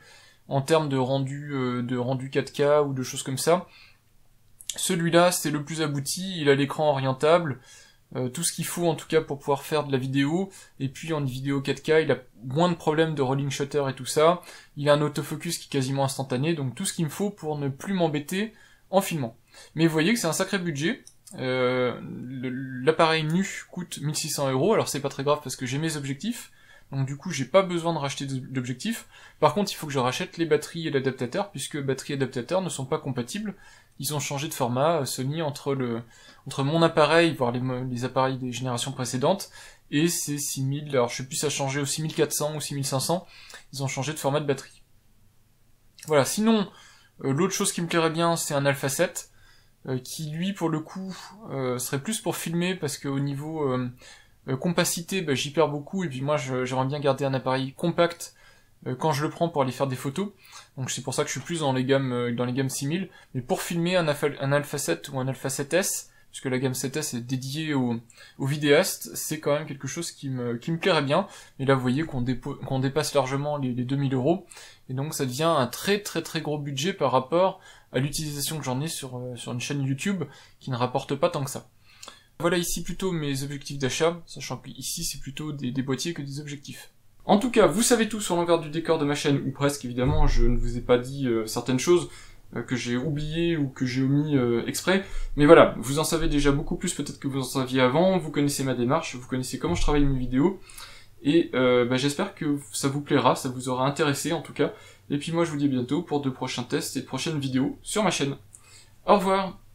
en termes de rendu 4K ou de choses comme ça. Celui-là, c'est le plus abouti, il a l'écran orientable, tout ce qu'il faut en tout cas pour pouvoir faire de la vidéo, et puis en vidéo 4K, il a moins de problèmes de rolling shutter et tout ça, il a un autofocus qui est quasiment instantané, donc tout ce qu'il me faut pour ne plus m'embêter en filmant. Mais vous voyez que c'est un sacré budget, l'appareil nu coûte 1600 €, alors c'est pas très grave parce que j'ai mes objectifs, donc du coup j'ai pas besoin de racheter d'objectifs. Par contre il faut que je rachète les batteries et l'adaptateur, puisque batterie et adaptateur ne sont pas compatibles. Ils ont changé de format, Sony, entre mon appareil, voire les appareils des générations précédentes, et ces 6000, alors je sais plus, ça a changé au 6400 ou 6500, ils ont changé de format de batterie. Voilà, sinon, l'autre chose qui me plairait bien, c'est un Alpha 7, qui lui, pour le coup, serait plus pour filmer, parce qu'au niveau compacité, j'y perds beaucoup, et puis moi, j'aimerais bien garder un appareil compact quand je le prends pour aller faire des photos. Donc c'est pour ça que je suis plus dans les gammes 6000, mais pour filmer un Alpha 7 ou un Alpha 7S, puisque la gamme 7S est dédiée aux vidéastes, c'est quand même quelque chose qui me plairait bien. Et là vous voyez qu'on dépasse largement les 2000 €, et donc ça devient un très très très gros budget par rapport à l'utilisation que j'en ai sur une chaîne YouTube qui ne rapporte pas tant que ça. Voilà ici plutôt mes objectifs d'achat, sachant qu'ici c'est plutôt des boîtiers que des objectifs. En tout cas, vous savez tout sur l'envers du décor de ma chaîne, ou presque évidemment, je ne vous ai pas dit certaines choses que j'ai oubliées ou que j'ai omis exprès, mais voilà, vous en savez déjà beaucoup plus peut-être que vous en saviez avant, vous connaissez ma démarche, vous connaissez comment je travaille mes vidéos, et j'espère que ça vous plaira, ça vous aura intéressé en tout cas, et puis moi je vous dis à bientôt pour de prochains tests et de prochaines vidéos sur ma chaîne. Au revoir.